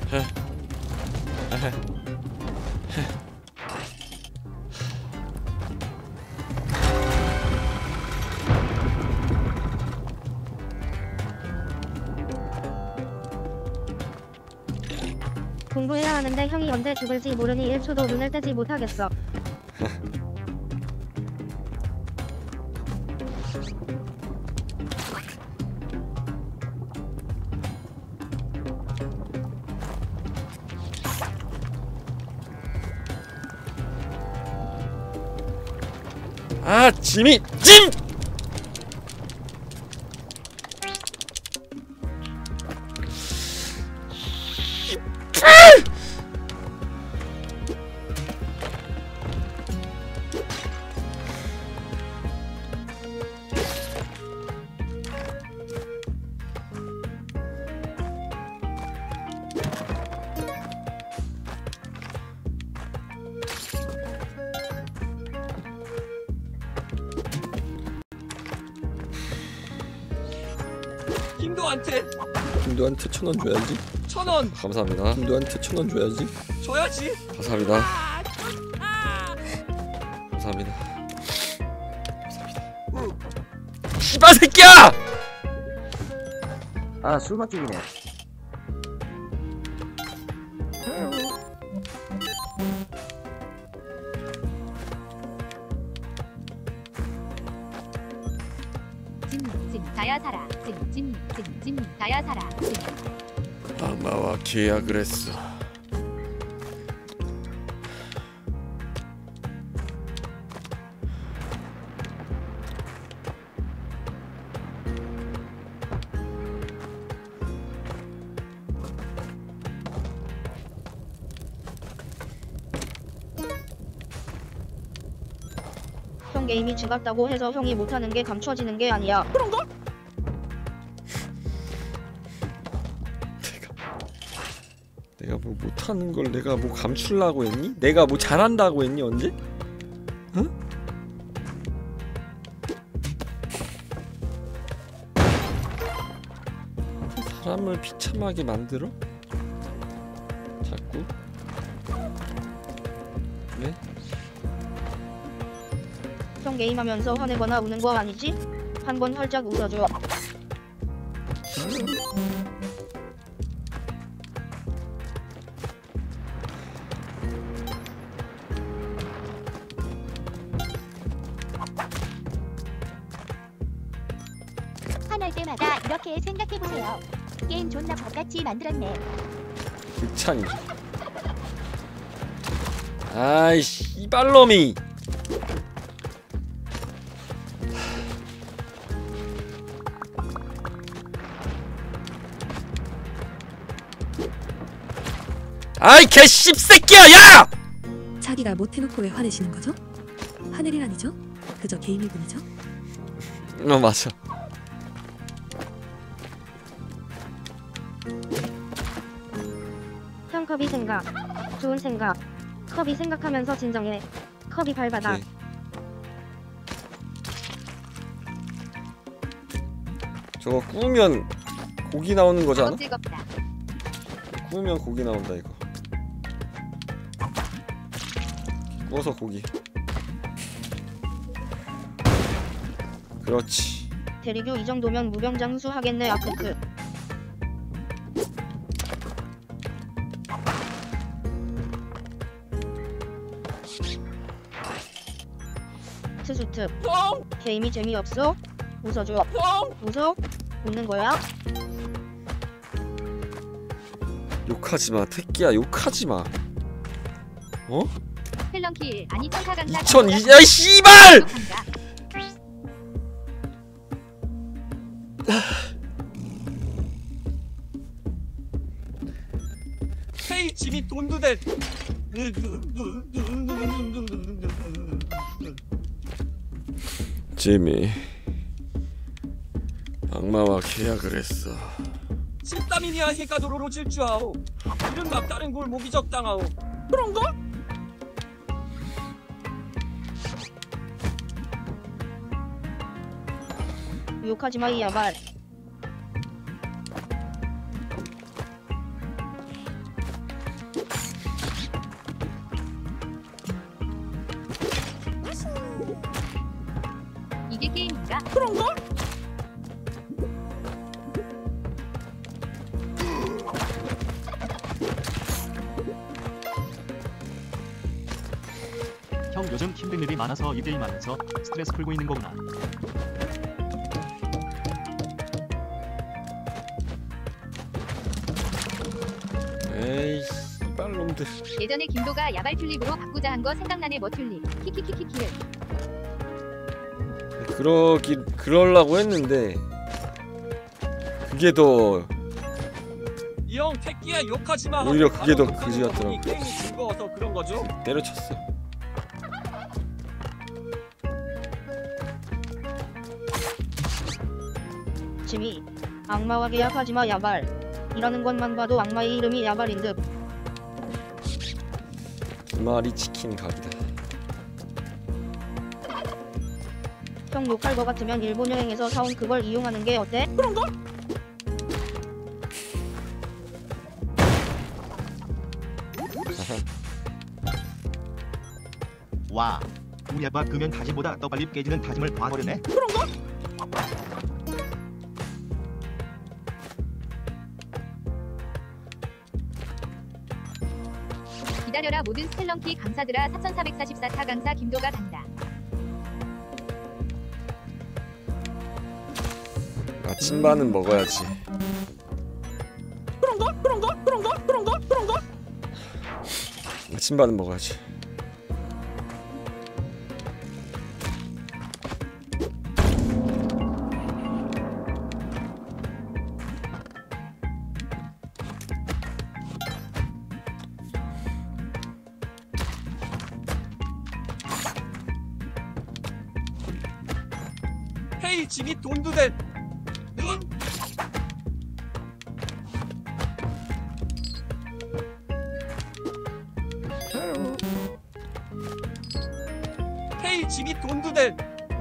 공부해야 하는데 형이 언제 죽을지 모르니 1초도 눈을 떼지 못하겠어. 아 짐이 짐! 김도한테 김도한테 1,000원 줘야지. 1,000원 감사합니다. 김도한테 1,000원 줘야지. 줘야지. 감사합니다. 감사합니다. 감사합니다. 씨발 새끼야! 아 술 맛집이네. 짐 다야 살아. 짐 다야 살아. 악마와 계약을 했어. 형 게임이 즐겁다고 해서 형이 못하는 게 감춰지는 게 아니야. 그런가? 내가 뭐 못하는 걸 내가 뭐 감추려고 했니? 내가 뭐 잘한다고 했니 언제? 응? 사람을 비참하게 만들어? 자꾸? 네? 형 게임하면서 화내거나 우는 거 아니지? 한번 활짝 웃어줘. 화날 때마다 이렇게 생각해보세요. 게임 존나 젖같이 만들었네. 극찬이. 아이 씨발놈이. 아이 개 씹새끼야 야! 자기가 못해놓고 왜 화내시는 거죠? 화낼 일 아니죠? 그저 게임일 뿐이죠? 맞아. 형 컵이 생각. 좋은 생각. 컵이 생각하면서 진정해. 컵이 발바닥. 오케이. 저거 구우면 고기 나오는 거지 않아? 즐겁다. 구우면 고기 나온다 이거. 구워서 고기. 그렇지. 대리교 이 정도면 무병장수 하겠네. 아크크. 트수트. 게임이 재미없어? 웃어줘. 웃어? 웃는 거야? 욕하지마 태끼야 욕하지마. 어? 헬런킬 아니 천사강사 2002. 야 씨발! 헤이 짐이 돈두대. 지미 악마와 계약을 했어. 십땀이니야 해가 도로로 질주하오. 이른 막 다른 골목이 적당하오. 그런가? 욕하지마 이 야발. 그런가? 형 요즘 힘든 일이 많아서 이 게임 하면서 스트레스 풀고 있는 거구나. 에이 씨발놈들. 예전에 김도가 야발 튤립으로 바꾸자 한 거 생각나네. 뭐 튤립 키키키키키. 그러려고 했는데 그게 더 이 형 새끼야 욕하지마. 오히려 그게 더 그지 같더라고. 게임이 즐거워서 그런 거죠. 때려쳤어. 지미 악마와 계약하지마 야발. 이라는 것만 봐도 악마의 이름이 야발인 듯. 기마리 치킨 각이다. 형 욕할 거 같으면 일본 여행에서 사온 그걸 이용하는 게 어때? 그런가? 와, 우리 아빠 금연 다짐보다 더 빨리 깨지는 다짐을 봐버렸네. 그런가? 기다려라 모든 스텔런키 감사드라. 4444타 강사 김도가 간다. 아침반은 먹어야지. 그런가? 아침반은 먹어야지. 헤이 지미 돈두대. 헤이 지미 돈두대.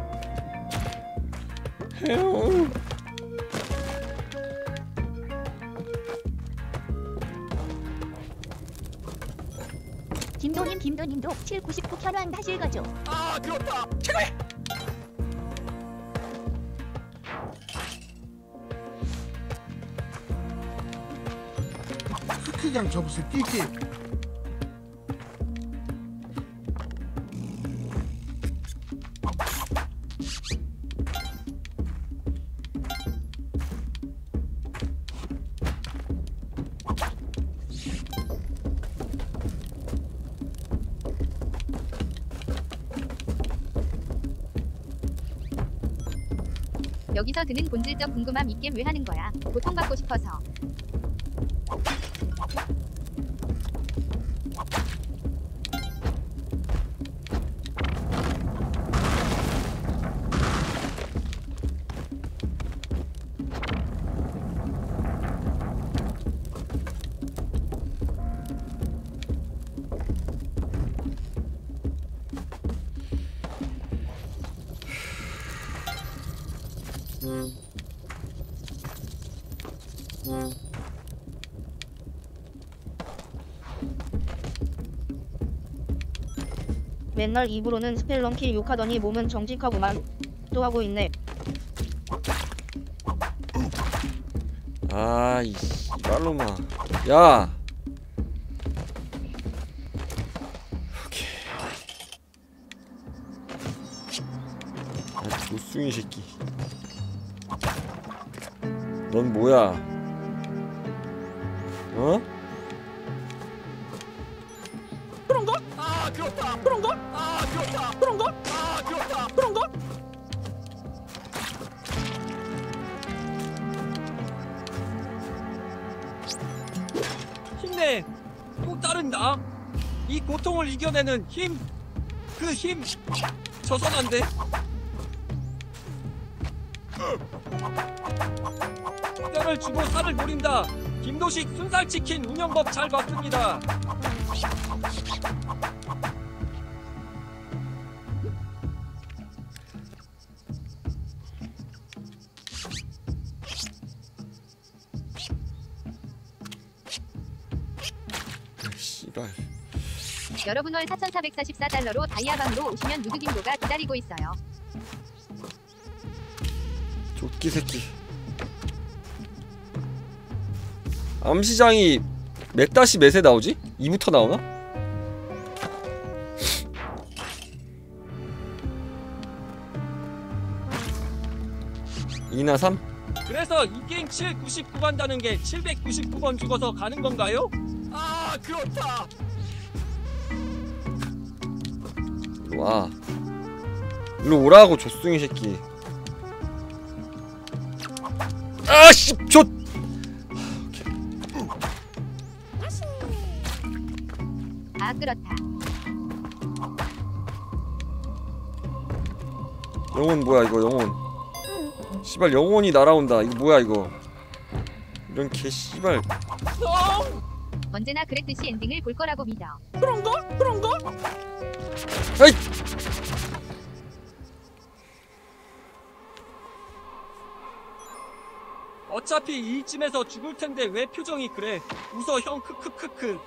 김도님도 799 현황 다시 읽어줘. 아 그렇다. 최고야. 스키장 접수 끼기. 여기서 드는 본질적 궁금함. 이 게임 왜 하는 거야? 고통받고 싶어서. 맨날 입으로는 스펠런키 욕하더니 몸은 정직하고만. 또 하고 있네. 아, 이 씨발놈아. 야. 오케이. 아, 조승이 새끼. 넌 뭐야? 어? 그런가? 아 그렇다. 그런가? 아 그렇다. 그런가? 아 그렇다. 그런가? 힘내. 또 따른다. 이 고통을 이겨내는 힘. 그 힘. 져선 안 돼. 뼈를 주고 살을 노린다. 김도식 순살치킨 운영법 잘 봤습니다. 씨발. 여러분 월 4,444달러로 다이아방으로 오시면 누드김도가 기다리고 있어요. 웃기 새끼. 암시장이 몇 다시 몇에 나오지? 2부터 나오나? 이나 3? 그래서 이 게임 799 간다는 게 799번 죽어서 가는 건가요? 아 그렇다. 일로 와. 일로 오라고 조승이 새끼. 아씨 좆. 아 그렇다. 영혼 뭐야 이거 영혼. 씨발 영혼이 날아온다. 이거 뭐야 이거. 이런 개 씨발. 언제나 그랬듯이 엔딩을 볼 거라고 믿어. 그런가? 그런가? 아이. 어차피 이쯤에서 죽을 텐데 왜 표정이 그래? 웃어 형 크크크크.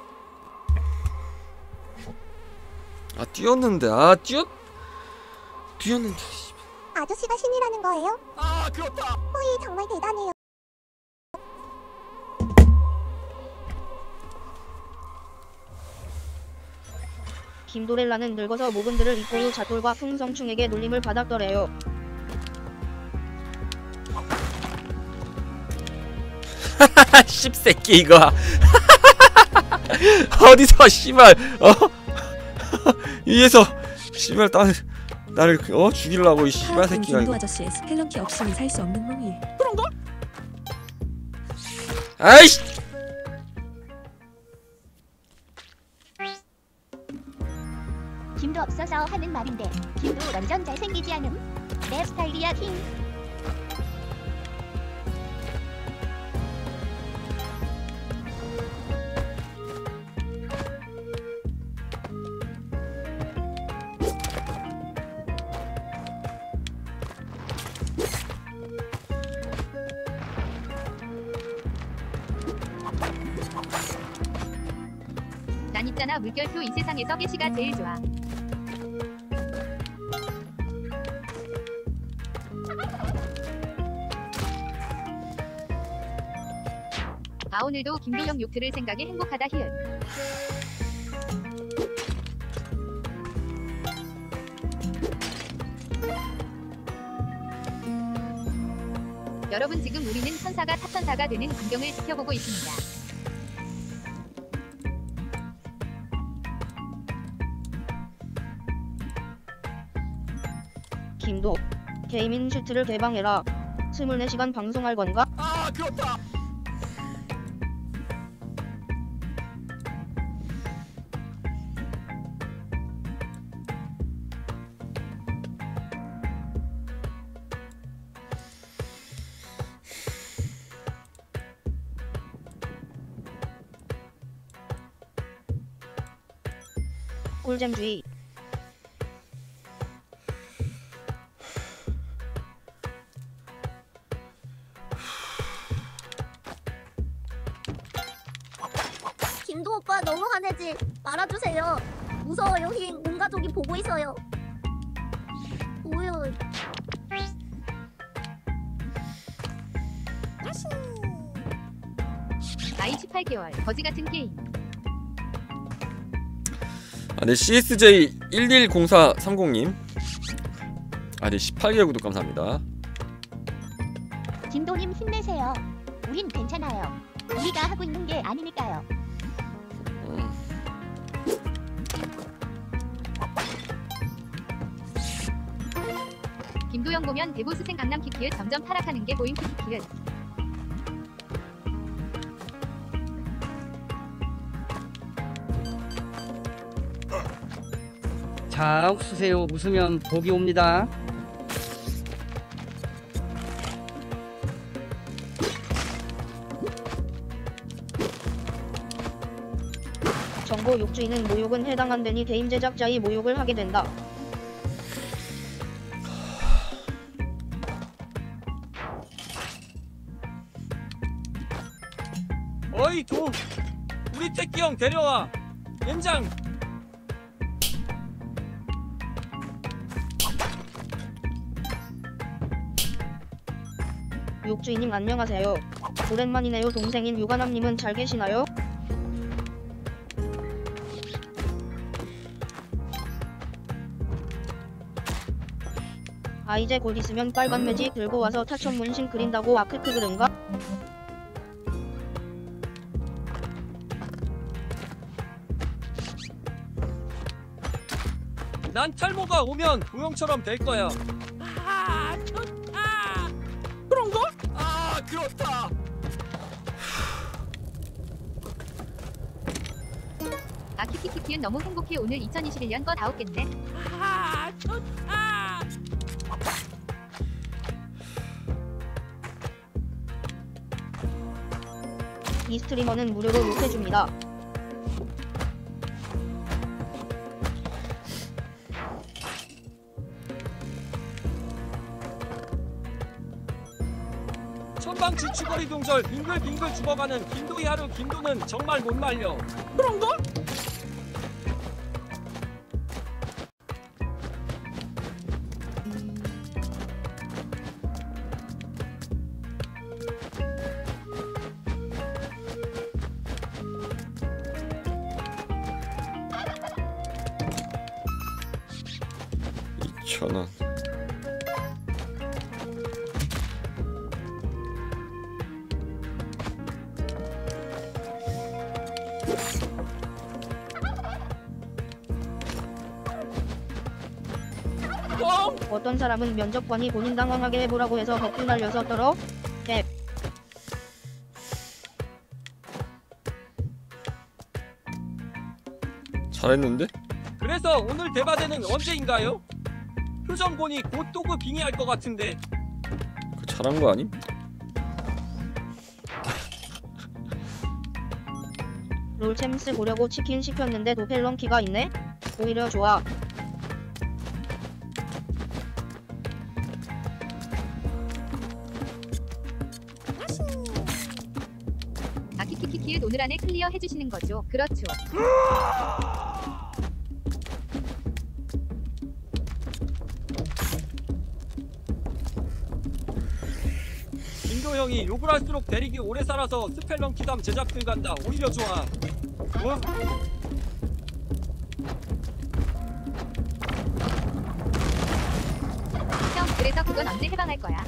아 뛰었는데 뛰었는데. 아저씨가 신이라는 거예요? 아 그렇다. 호이 정말 대단해요. 김도렐라는 늙어서 모근들을 입고요 자톨과 풍성충에게 놀림을 받았더래요. 씹새끼 이거. 어디서 씨발 위에서 씨발 나를 죽이려고 이 씨발 새끼가. 김도 아저씨의 스펠런키 없이는 살 수 없는 놈이. 그런가? 아이씨. 김도 없어서 하는 말인데 김도 완전 잘생기지 않음? 내 스타일이야 킹. 난 있잖아 물결표 이 세상에서 개시가 제일 좋아. 아 오늘도 김도영 욕 들을 생각에 행복하다 히읗. 여러분 지금 우리는 천사가 탑천사가 되는 광경을 지켜보고 있습니다. 김도 게이밍 슈트를 개방해라. 24시간 방송할 건가? 아 그렇다. 꿀잼주의. 김도 오빠 너무 화내지 말아주세요. 무서워요 힝. 온 가족이 보고 있어요. 오요. 나이 18개월 거지 같은 게임. 네 CSJ 110430님. 네 18개월 구독 감사합니다. 김도님 힘내세요. 우린 괜찮아요. 우리가 하고 있는 게 아니니까요. 김도영 보면 대보스생 강남 키키읒 점점 타락하는 게 보임 키키읒. 자 웃으세요. 웃으면 복이 옵니다. 정보 욕주인은 모욕은 해당한다니 게임 제작자의 모욕을 하게 된다. 어이 도 우리 태끼 형 데려와. 연장. 육주인님 안녕하세요. 오랜만이네요. 동생인 유관함님은 잘 계시나요? 아 이제 곧 있으면 빨간 매지 들고 와서 타천 문신 그린다고. 아 크크 그런가? 난 탈모가 오면 도영처럼 될 거야. 아 좋다. 그런가? 아 그렇다. 아 키키키키은 너무 행복해. 오늘 2021년 거 다 없겠네. 아 좋다. 이 스트리머는 무료로 욕해줍니다. 천방 주추거리 동절 빙글빙글 죽어가는 김도희 하루. 김도는 정말 못 말려. 그런가? 원. 어떤 사람은 면접관이 본인 당황하게 해보라고 해서 덕분 날려서 떨어. 대. 잘했는데? 그래서 오늘 대바대는 언제인가요? 표정 보니 곧 또그 빙의할 것 같은데. 그 잘한 거 아님? 롤챔스 보려고 치킨 시켰는데 도펠런키가 있네? 오히려 좋아. 키키키키키은 오늘 안에 클리어 해주시는 거죠? 그렇죠. 인도 형이 욕을 할수록 대리기 오래 살아서 스펠런키담 제작들 간다. 오히려 좋아. 어? 형 그래서 그건 언제 해방할 거야?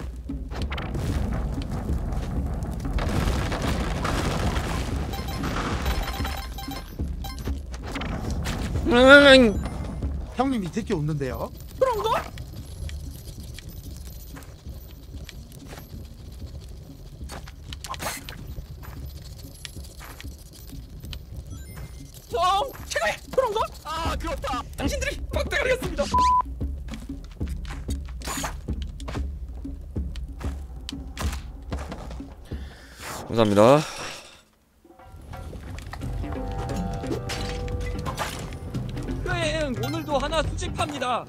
형님 이 새끼 웃는데요? 그런가? 최고야! 그런가? 아 그렇다! 당신들이 막대가리였습니다! 감사합니다. 그래, 오늘도 하나 수집합니다.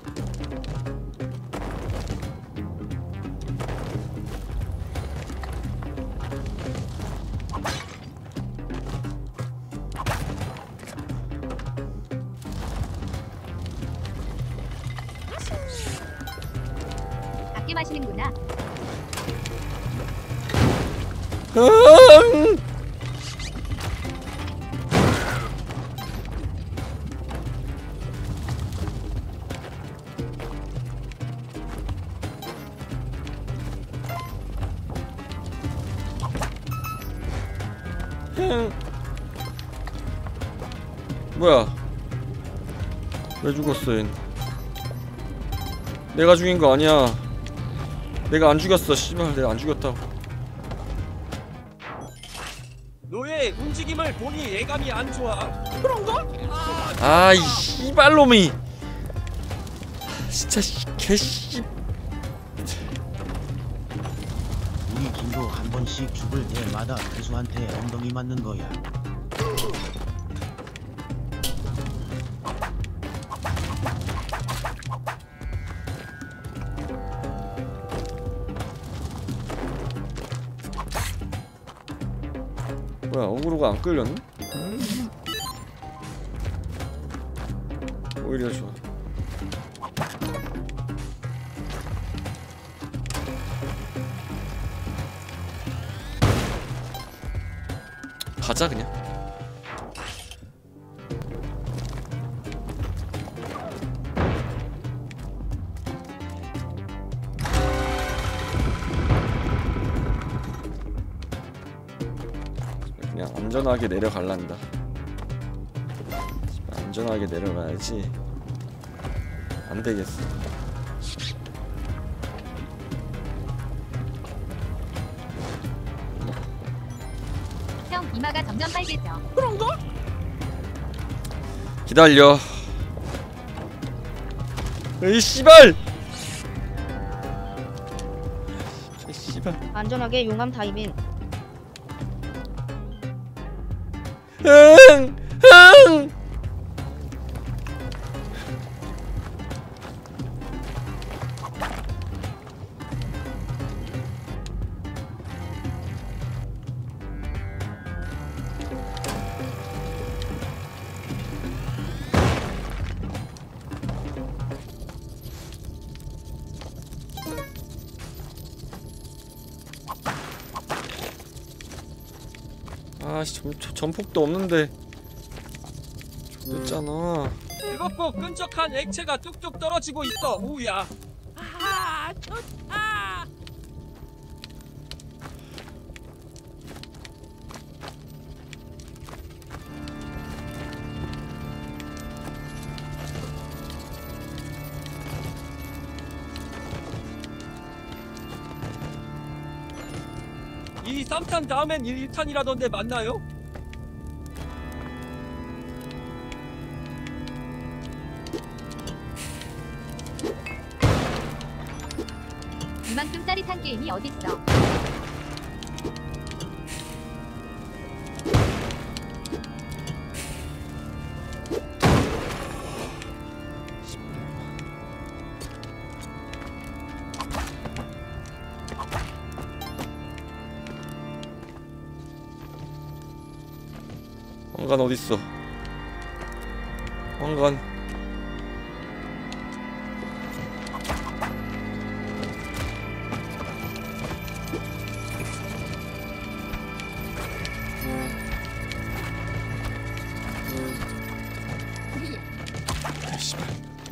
밖에 마시는구나. 뭐야? 왜 죽었어 얜? 내가 죽인 거 아니야. 내가 안 죽였어. 씨발 내가 안 죽였다고. 너의 움직임을 보니 예감이 안 좋아. 그런가? 아이 씨발놈이 진짜 개씨. 우리 김도 한 번씩 죽을 때마다 괴수한테 엉덩이 맞는 거야. 뭐야 어그로가 안 끌렸네? 오히려 좋아. 가자 그냥. 그냥 안전하게 내려갈란다. 안전하게 내려가야지. 안 되겠어. 형 이마가 점점 빨개져. 그런가? 기다려. 에이 씨발. 씨발. 안전하게 용암 타이밍. 흥! 흥! 아씨 전폭도 없는데 됐잖아. 뜨겁고 끈적한 액체가 뚝뚝 떨어지고 있어. 오우야. 아 좋다. 이 3탄 다음엔 1탄이라던데 맞나요? 이만큼 짜릿한 게임이 어딨어. 왕관 어딨어? 왕관. 씨발.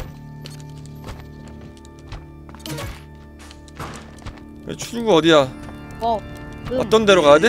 출구 어디야? 어떤 데로 가야 돼?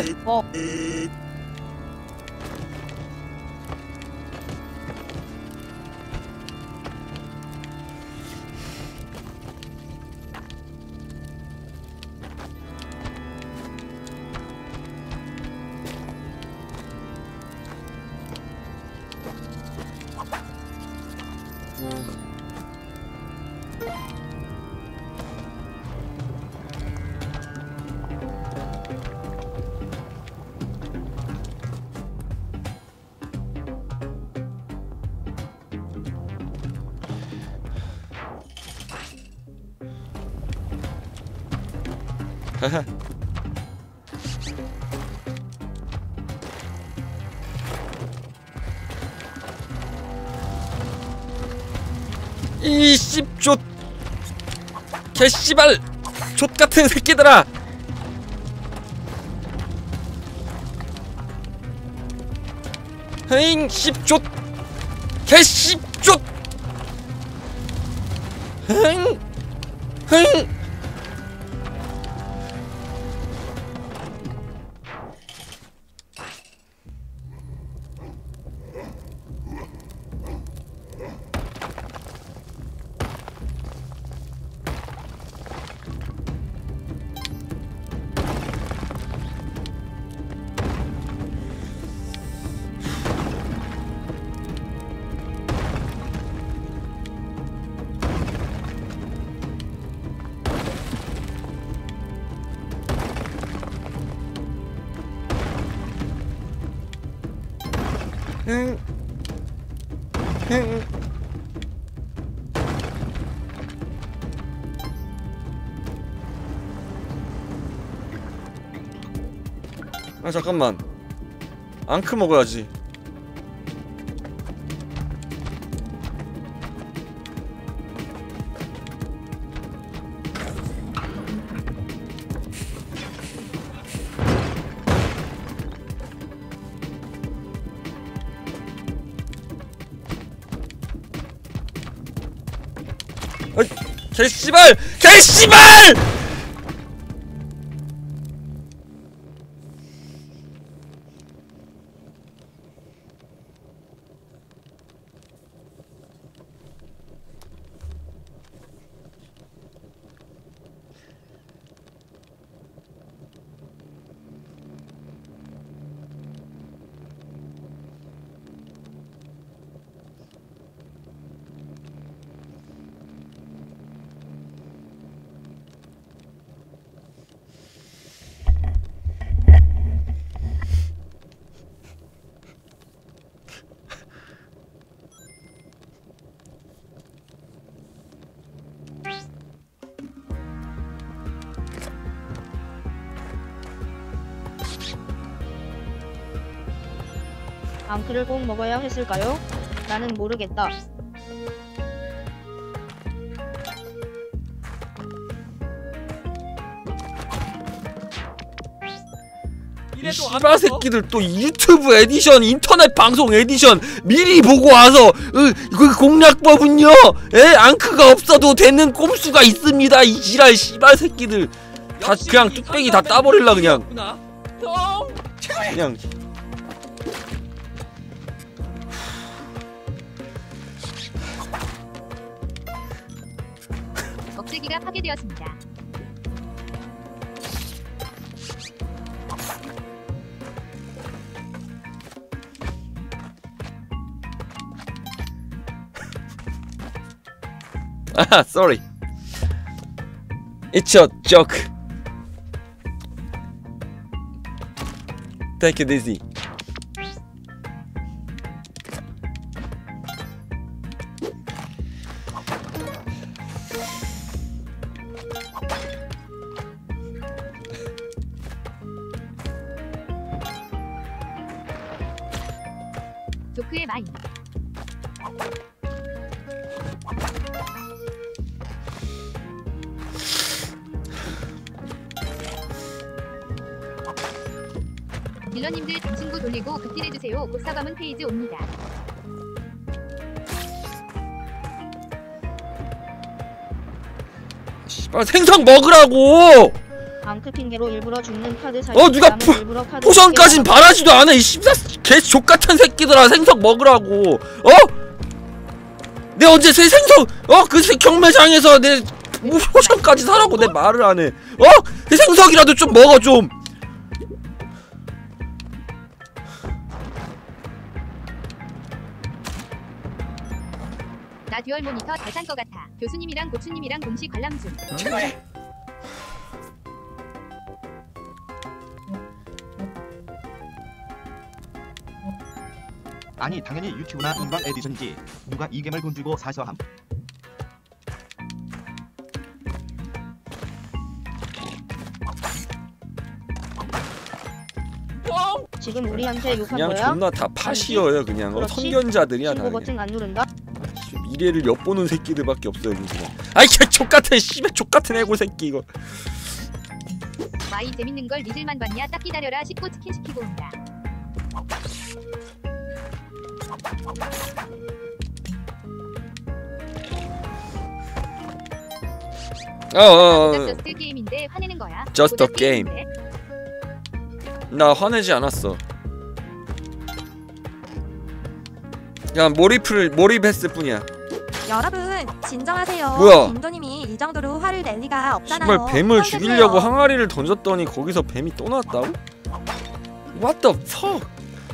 이 씹족 개씨발 족같은 새끼들아. 헤잉 씹족 개씹족. 헤잉 헤잉. 아 잠깐만, 앙크 먹어야지. 개씨발! 개씨발! 앙크를 꼭 먹어야 했을까요? 나는 모르겠다. 이 씨발 새끼들 또 유튜브 에디션, 인터넷 방송 에디션 미리 보고 와서 그 공략법은요, 앙크가 없어도 되는 꼼수가 있습니다. 이 지랄 씨발 새끼들 다 그냥 뚝배기 다 따버릴라 그냥. 그냥. 억제기가 파괴되었습니다. Ah, sorry. It's a joke. Take it easy. 조크의 마인. 딜러님들 당신구 돌리고 극딜해주세요. 곧 사과문 페이지 옵니다. 씨발 생선 먹으라고! 앙크 핑계로 일부러 죽는 카드 사이. 누가 포션까진 바라지도 않아. 이 씨발 개 족같은 새끼들아. 생선 먹으라고. 내 언제 새 생선 그 경매장에서 내 포션까지 사라고 내 말을 안 해. 그 생선이라도 좀 먹어 좀. 나 듀얼 모니터 잘 산 것 같아. 교수님이랑 고추님이랑 동시 관람 중. 아니 당연히 유튜브나 인방 에디션이지. 누가 이 gem을 돈 주고 사서 함. 지금 우리한테 욕한 그냥 거야? 존나 다 파시어요 그냥. 선견자들이야 다. 신고 버튼 안 누른다? 미래를 엿보는 새끼들밖에 없어요 요즘은. 아이 개 족같은 씨발 족같은 해골 새끼 이거. 와이 재밌는 걸 믿을만 봤냐? 딱 기다려라. 씻고 치킨 시키고 온다. 저스트 게임인데 화내는 거야. Just a game. 나 화내지 않았어. 그냥 몰입했을 뿐이야. 여러분 진정하세요. 뭐야? 빈도님이 이 정도로 화를 낼 리가 없잖아요. 정말 뱀을 죽이려고 항아리를 던졌더니 거기서 뱀이 또 나왔다고? What the fuck?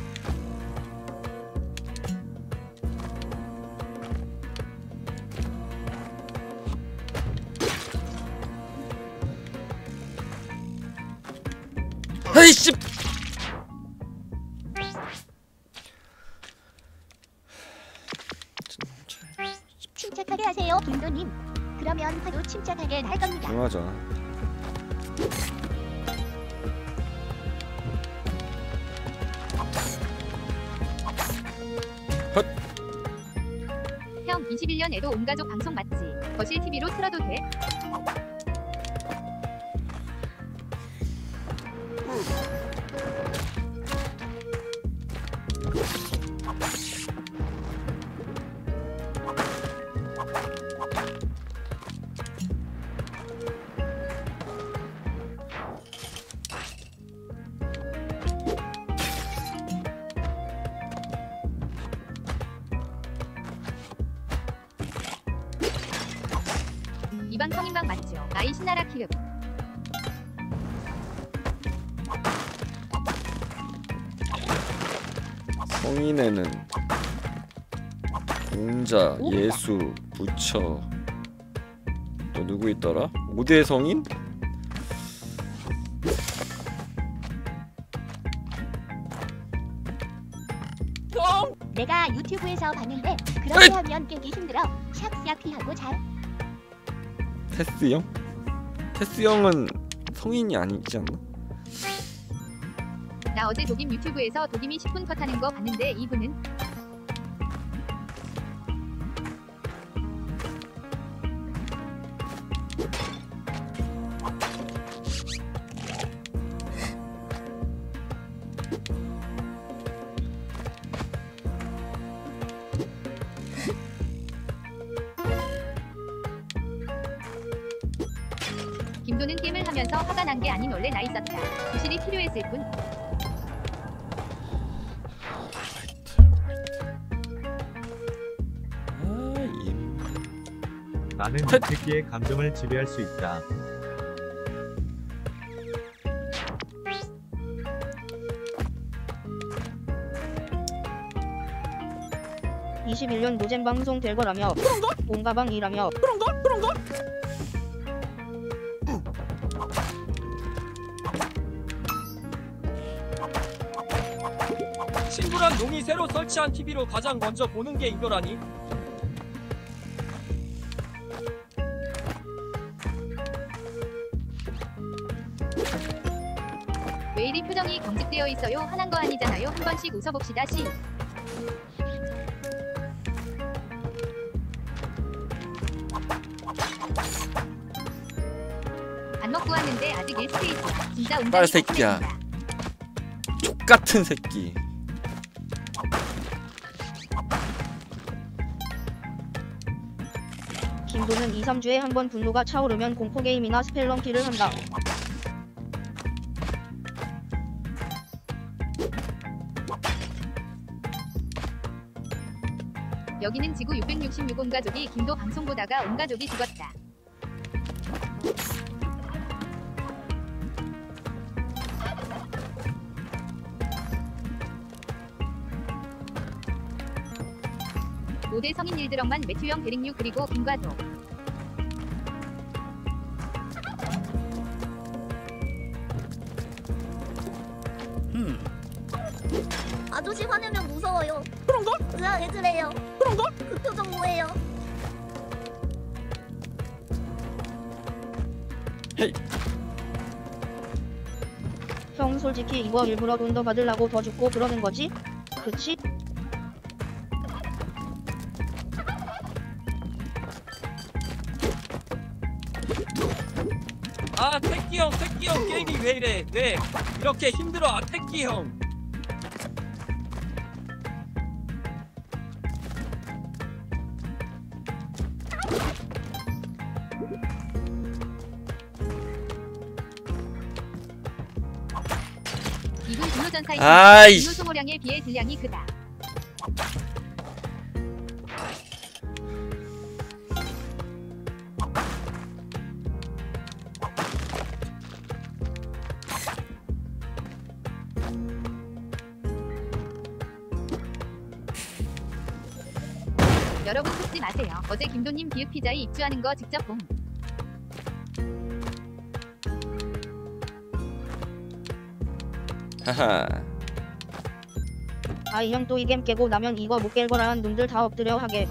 헤이씨! 침착하게 하세요, 빈도님. 그러면 화도 침착하게 할 겁니다. 맞아. 형 21년에도 온가족 방송 맞지? 거실 TV로 틀어도 돼? 방 성인방 맞죠? 아이 신나라 키읔. 성인에는 공자, 예수, 부처 또 누구 있더라? 5대 성인? 내가 유튜브에서 봤는데 그렇게 하면 깨기 힘들어. 샥샥히하고 잘. 테스 형? 테스 형은 성인이 아니지 않나? 나 어제 도김 유튜브에서 도김이 10분 컷하는 거 봤는데 이분은 김도는 게임을 하면서 화가 난 게 아닌 원래 나 있었다. 부실이 필요했을 뿐. 나는 이 새끼의 감정을 지배할 수 있다. (21년) 노잼 방송 될 거라며 온가방이라며 그런가? 친구랑 용이 새로 설치한 TV로 가장 먼저 보는 게 이거라니. 왜 이리 표정이 경직되어 있어요? 화난 거 아니잖아요. 한 번씩 웃어봅시다. 시. 밥 먹고 왔는데 아직 1스테이지야. 진짜 빨 운전이 새끼야. 족같은 새끼. 김도는 2, 3주에 한 번 분노가 차오르면 공포게임이나 스펠런키를 한다. 여기는 지구 666 온 가족이 김도 방송 보다가 온 가족이 죽었다. 모대 성인 일드럭만 매튜형 대릭류 그리고 김과도. 아저씨 화내면 무서워요. 그런가? 으아 왜 그래요? 그런가? 그 표정 뭐예요? 형 솔직히 이거 일부러 돈 더 받으려고 더 줍고 그러는 거지? 그치? 아 택기 형 게임이 왜 이래? 왜 이렇게 힘들어? 아 택기 형. 이분 분노전사인 아이씨. 분노 소모량에 비해 질량이 크다. 여러분 속지 마세요. 어제 김도님 비읍피자에 입주하는 거 직접 봄. 하하. 아이 형 또 이 게임 깨고 나면 이거 못 깰 거라는 놈들 다 엎드려 하게.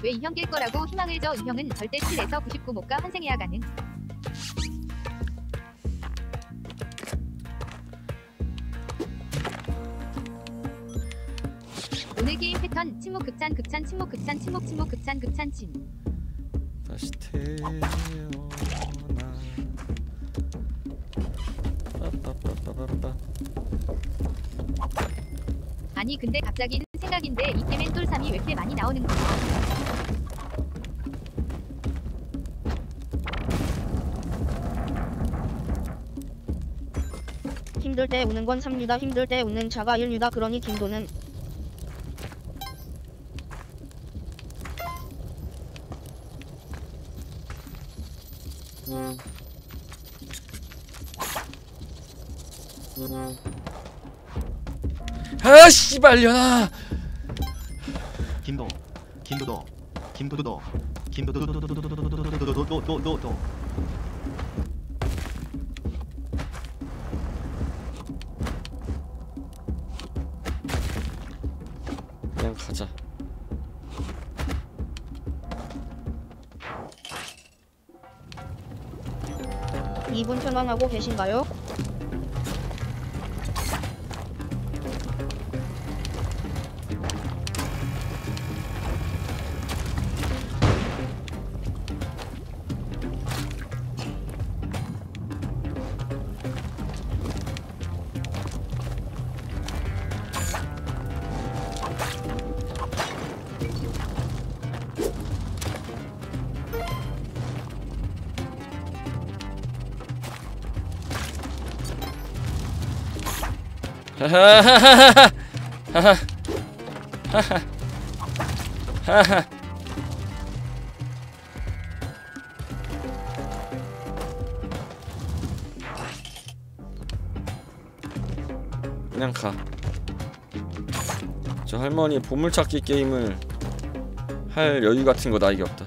왜 이 형 깰 거라고 희망을 줘. 이 형은 절대 7에서 99 못 가. 환생해야 가능. 오늘 게임 패턴 침묵 극찬 극찬 침묵 극찬 침묵 침묵 극찬 극찬 침. 다시 태어나. 빠빠빠빠빠빠. 아니 근데 갑자기 든 생각인데 이 게임엔 똘삼이 왜 이렇게 많이 나오는 거야? 힘들 때 우는 건 삽니다. 힘들 때 웃는 자가 인류다. 그러니 김도는 아 씨발려나. 김도도 그냥 가자. 이분 편안하고 계신가요? 하하하하하하하하하. 그냥 가. 저 할머니 보물찾기 게임을 할 여유 같은 거 나에게 없다.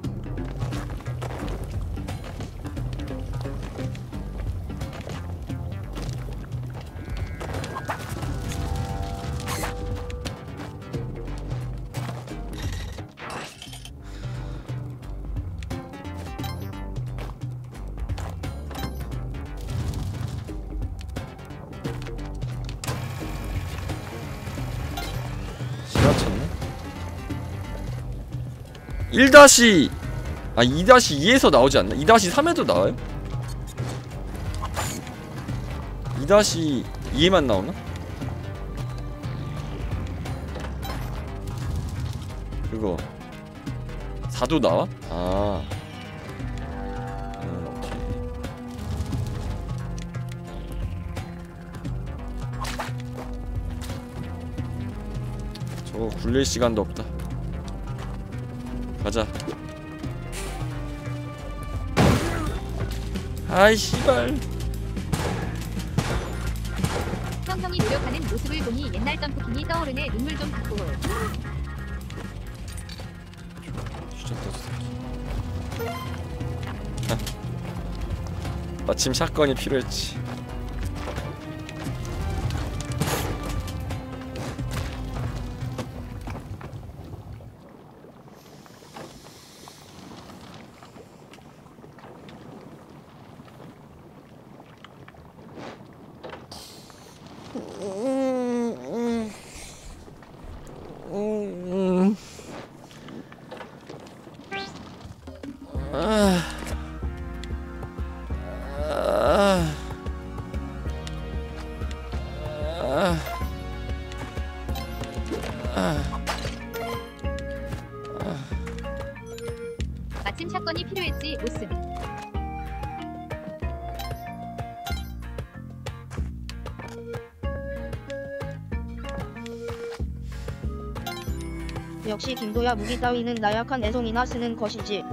지나쳤네? 2-2에서 나오지 않나? 2-3에도 나와요? 2-2에만 나오나? 그거 4도 나와? 아 오케이. 저거 굴릴 시간도 없다. 가자. 아이 씨발. 형이 노력하는 모습을 보니 옛날 점프킹이 떠오르네. 눈물 좀 닦고. 마침 샷건이 필요했지. 마침 사건이 필요했지. 오슴. 역시 김도야. 무기 따위는 나약한 애송이나 쓰는 것이지.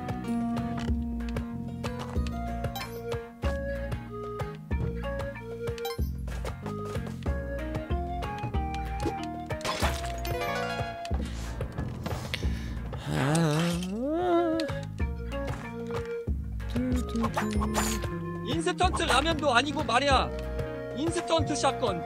인스턴트 라면도 아니고 말이야. 인스턴트 샷건.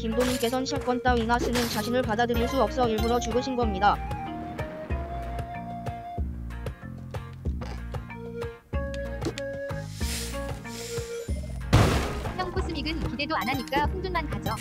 김도님께선 샷건 따위나 쓰는 자신을 받아들일 수 없어 일부러 죽으신 겁니다. 형 코스믹은 기대도 안 하니까 훈둔만 가져.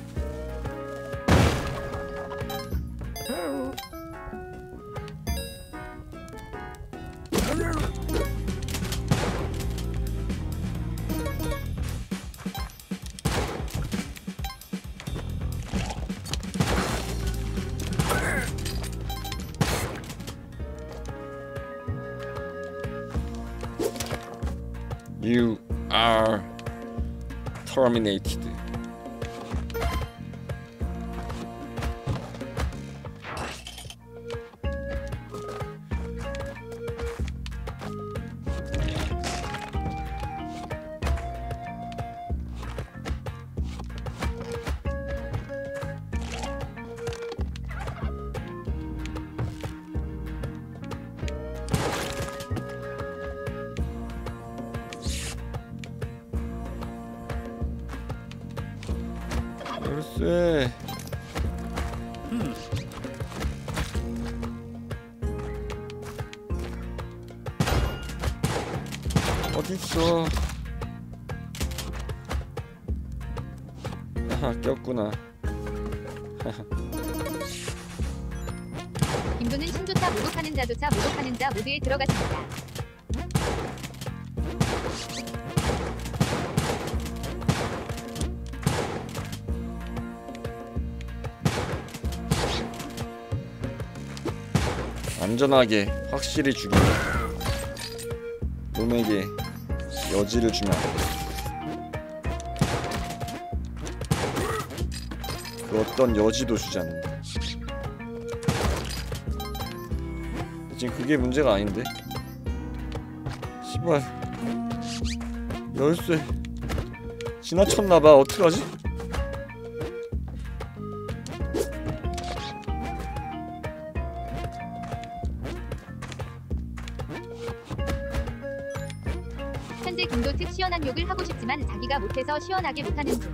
You are terminated. 글쎄. 어딨어? 아하, 꼈구나. 김도는 신조차 모독하는 자조차 모독하는 자 모두에 들어갔습니다. 안전하게 확실히 죽인다. 놈에게 여지를 주면 안 돼. 그 어떤 여지도 주지 않는다. 지금 그게 문제가 아닌데. 씨발 열쇠 지나쳤나봐. 어떡하지? 현재 김도 특 시원한 욕을 하고 싶지만 자기가 못해서 시원하게 못하는 중.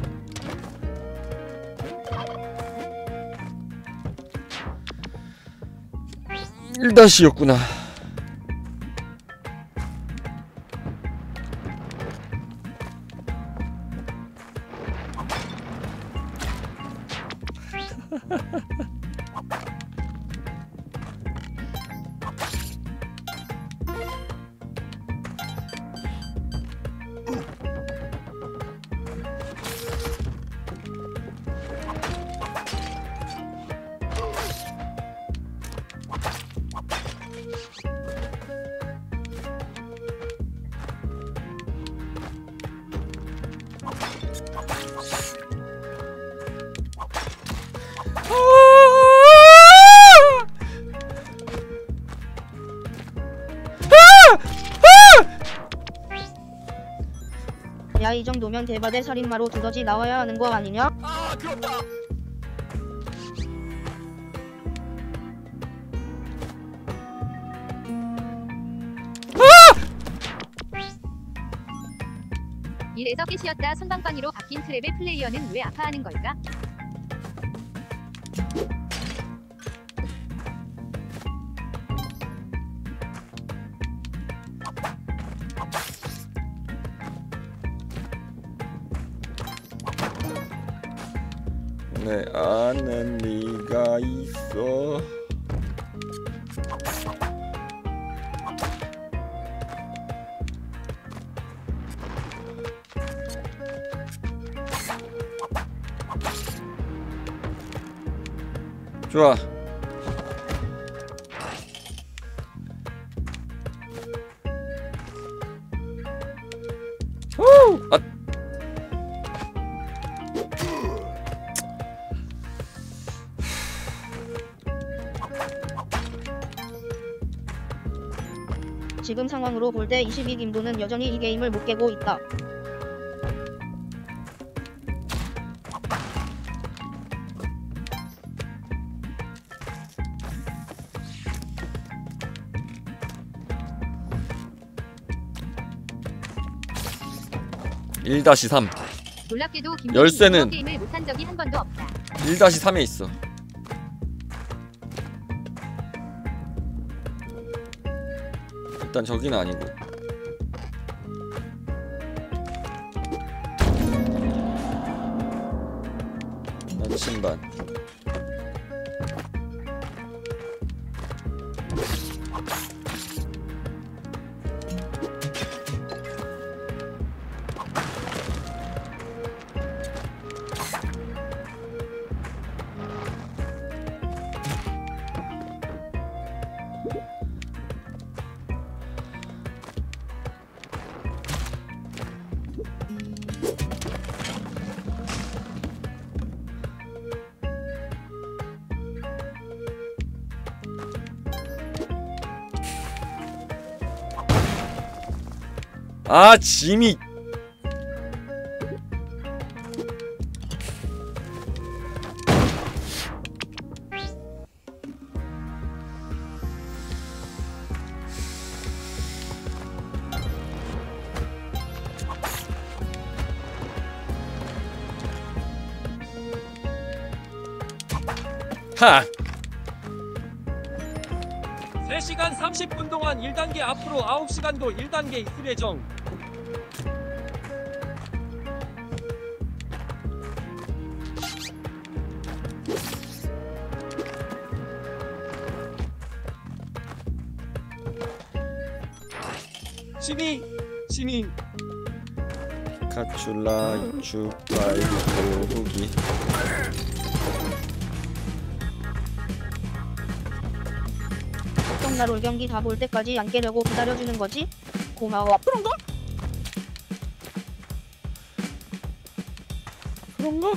일다시였구나. 야, 이 정도면 대바대 살인마로 두더지 나와야 하는 거 아니냐? 아, 그렇다. 이래서 깨시였다 손방망이로 바뀐 트랩의 플레이어는 왜 아파하는 걸까? 내 안에 네가 있어. 좋아. 후! 아. 지금 상황으로 볼 때 22김도는 여전히 이 게임을 못 깨고 있다. (1-3) 놀랍게도 열쇠는 게임을 못한 적이 한 번도 없다. 1-3에 있어. 일단 저기는 아니고. 나침반. 아, 짐이. 하. 3시간 30분 동안 1단계 앞으로 9시간도 1단계 있을 예정. 시니 피카츄라 이축 바이브 후기. 날 올 경기 다 볼 때까지 안 깨려고 기다려주는 거지? 고마워. 그런가? 그런가?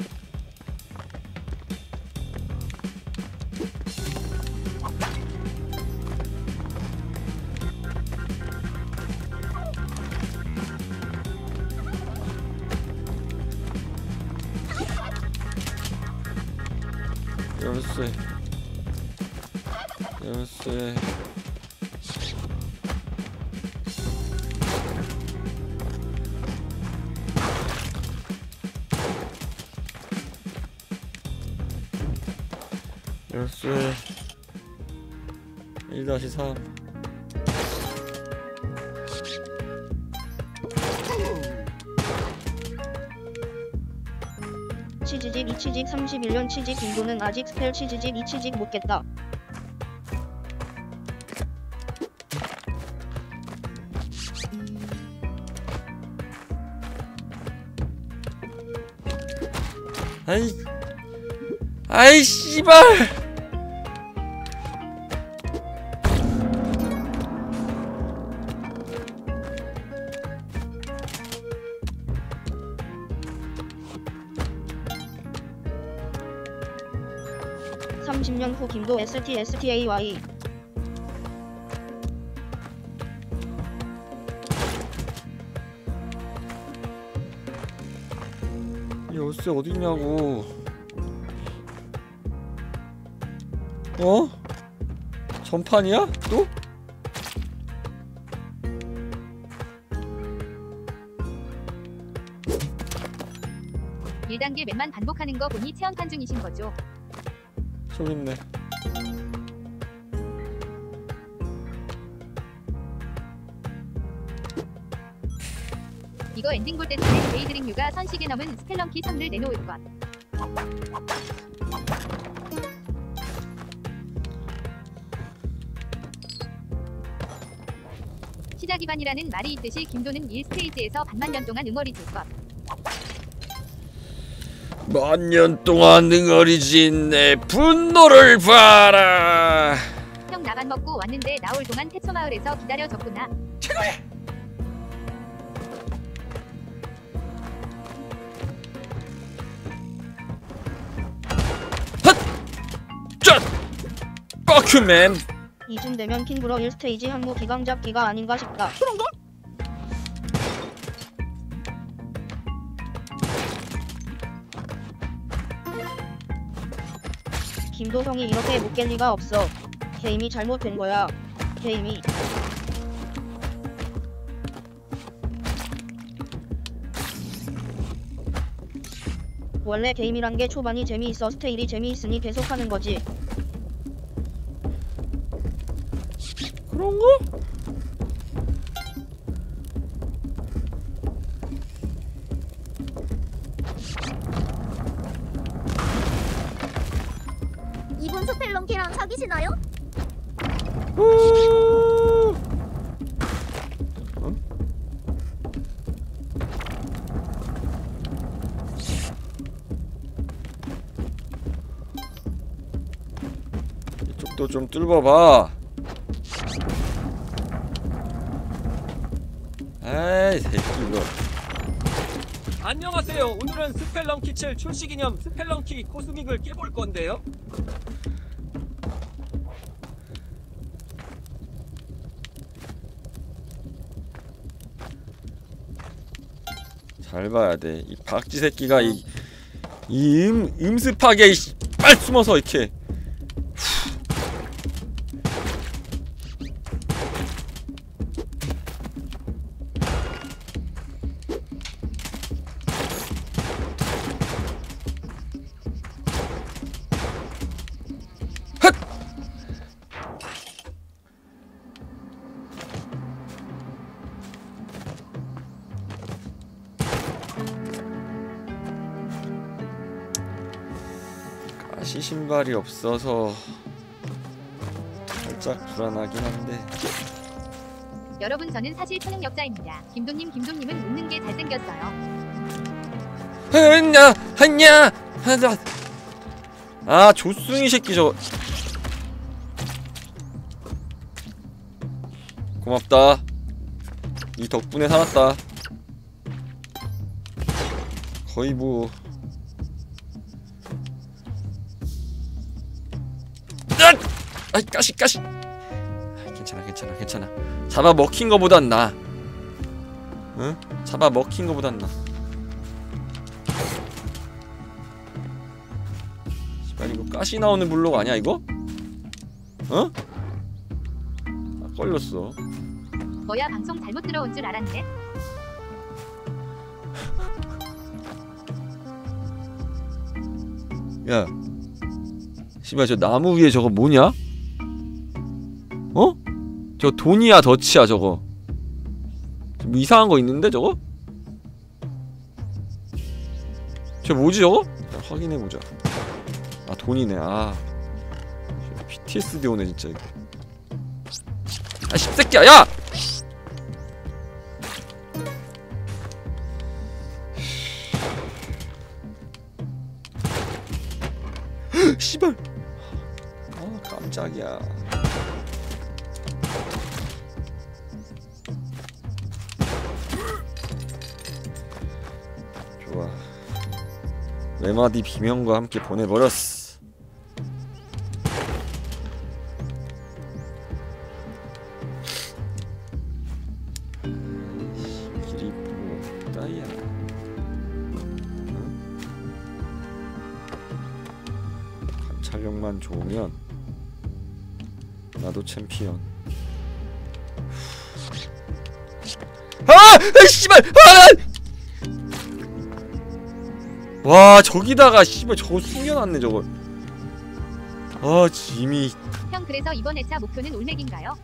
열쇠. 열쇠 1-3. 치즈집 2치직 31년 치직 빈도는 아직 스펠 치즈집 2치직 못 깼다. 아이 씨발. (30년) 후 김도 STAY. 열쇠 어딨냐고. 어? 전판이야? 또? 일 1단계 맵만 반복하는 거 보니 체험판 중이신 거죠? 저기 있네. 이거 엔딩 볼 때쯤에 데이드림류가 선식에 넘은 스펠런키 3를 내놓을 것. 시작 기반이라는 말이 있듯이 김도는 1스테이지에서 반만 년 동안 응어리질 것. 만년 동안 응어리진 내 분노를 봐라. 형 나간 먹고 왔는데 나올 동안 태초마을에서 기다려줬구나. 최고야. 뻑큐맨. 이쯤 되면 킹브러 1스테이지 항모 기강 잡기가 아닌가 싶다. 그런가? 김도 형이 이렇게 못 깰 리가 없어. 게임이 잘못된 거야. 게임이. 원래 게임이란 게 초반이 재미있어 스테일이 재미있으니 계속하는 거지. 그런가? 이분 스펠런키랑 사귀시나요? 이쪽도 좀 뚫어봐. 에이 새끼 이거. 안녕하세요. 오늘은 스펠런키 7 출시기념 스펠런키 코스믹을 깨볼 건데요. 잘 봐야 돼. 이 박쥐 새끼가 이 음습하게 빨 숨어서 이렇게. 가시 신발이 없어서 살짝 불안하긴 한데. 여러분 저는 사실 초능력자입니다. 김도님은 웃는 게 잘생겼어요. 했냐 하자. 아 조승이 새끼 저거. 고맙다. 이 덕분에 살았다. 거의 뭐. 아이 까시. 괜찮아. 잡아 먹힌 거보단 나. 응? 잡아 먹힌 거보단 나. 씨발 이거 가시 나오는 블록 아니야 이거? 어? 아 걸렸어. 뭐야 방송 잘못 들어온 줄 알았네. 야 씨발 저 나무 위에 저거 뭐냐? 어? 저 돈이야 덫이야 저거. 뭐 이상한 거 있는데 저거? 저 뭐지 저거? 확인해보자. 아 돈이네. 아 PTSD 오네 진짜 이거. 아 씹새끼야 야! 씨발. 아 깜짝이야. 좋아. 레마디 비명과 함께 보내버렸어. 기리포 따이야. 관찰력만 좋으면 나도 챔피언. 아! 씨발! 아! 와 저기다가 씨발 저거 숨겨놨네 저걸. 아 지미. 형 그래서 이번 회차 목표는 올맥인가요?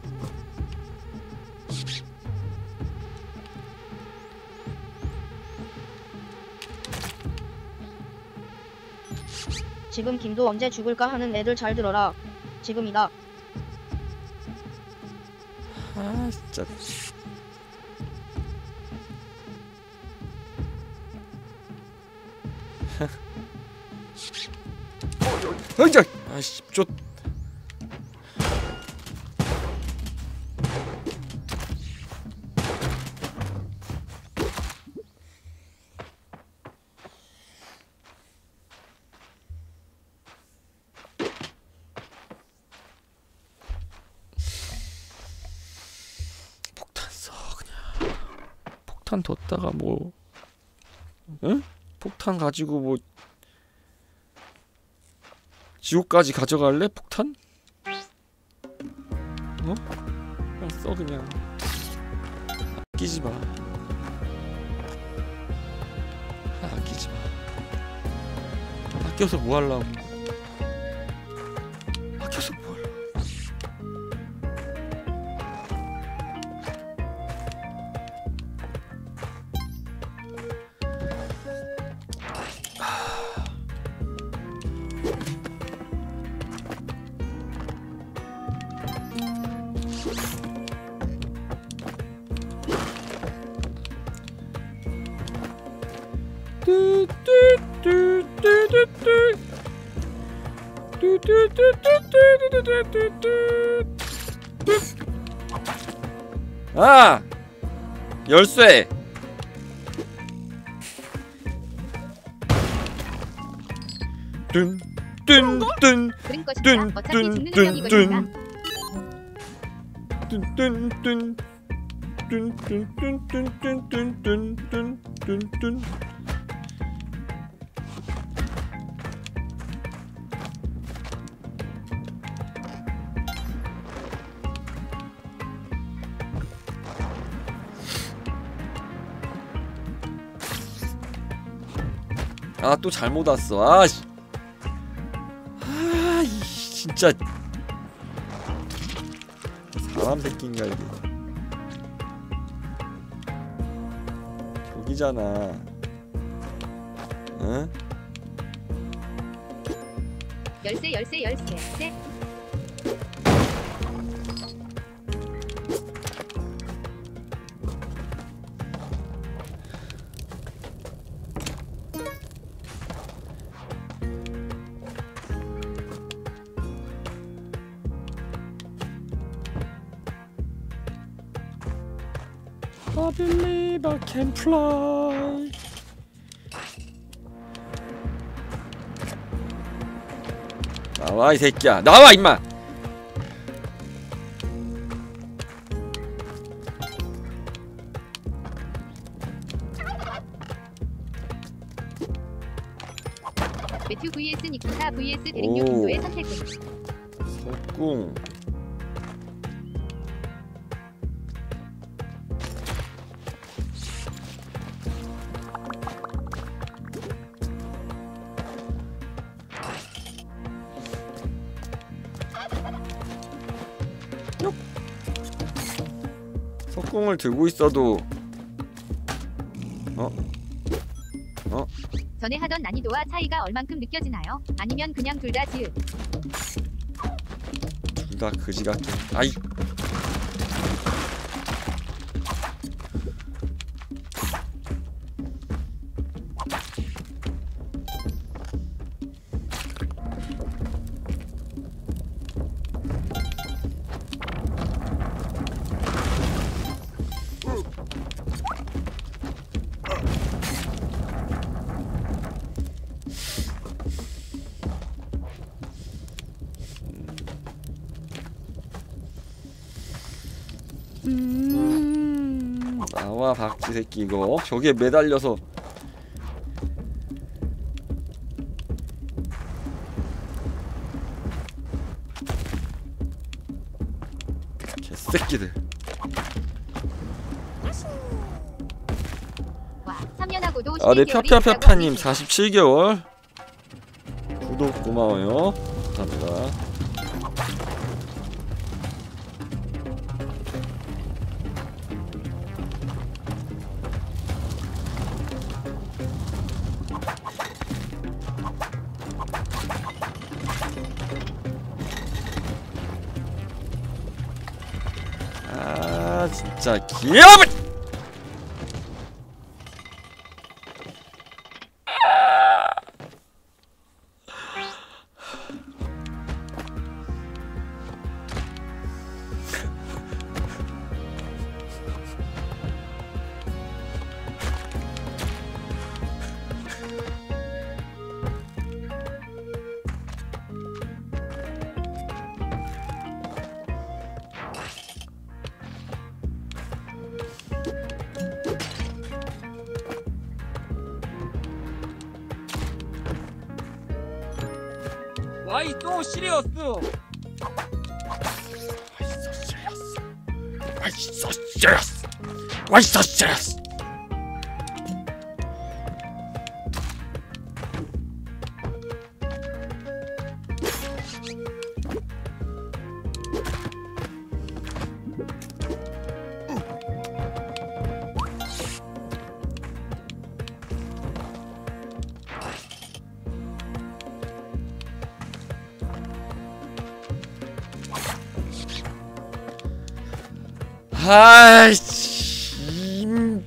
지금 김도 언제 죽을까 하는 애들 잘 들어라. 지금이다. 아 진짜. 진짜. 아씨 쫓. 폭탄 써 그냥. 폭탄 뒀다가 뭐. 응? 폭탄 가지고 뭐. 지옥까지 가져갈래? 폭탄? 어? 그냥 써 그냥. 아끼지마. 아끼지마. 아껴서 뭐 하려고. 아껴서 뭐 하려고. 아! 열쇠! 그런 것이다. 어차피 죽는 능력이거든요. 아, 또 잘못 왔어. 아씨. 아, 진짜 사람 새끼인가 이게. 여기잖아. 응? 열쇠. 네. I believe I can fly. 나와 이 새끼야. 나와 임마. 매튜 vs 니키타 vs 대륙류 김도의 선택은 석궁. 석궁을 들고 있어도 전에 하던 난이도와 차이가 얼만큼 느껴지나요? 아니면 그냥 둘 다 지읒? 둘 다 그지 같긴. 아이. 나와 박쥐 새끼 이거 저기에 매달려서 개새끼들. 와, 3년하고도 아, 네, 펴펴펴펴님 47개월 구독 고마워요. 감사합니다. 아, 진짜 기업을! 와이 또 시리어스. Why so serious? Why so serious? 아이씨.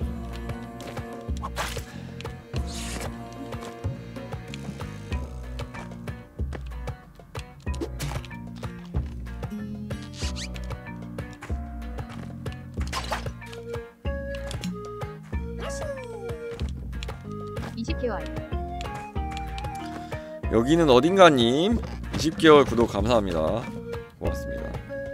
여기는 어딘가님 20개월 구독 감사합니다. 고맙습니다.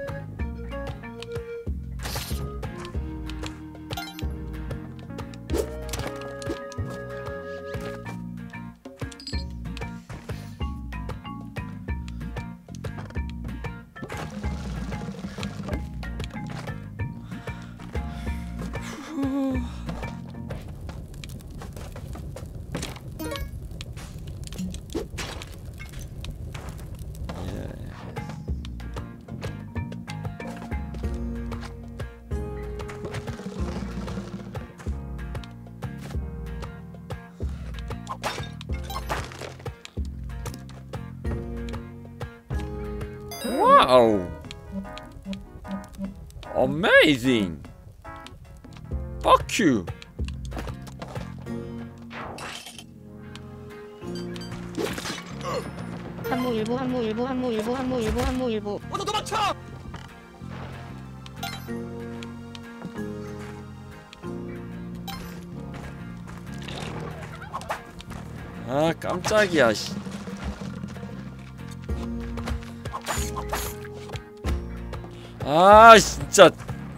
와우. Amazing. Fuck you. 한무일보 모두 도망쳐! 아 깜짝이야 씨. 아 진짜.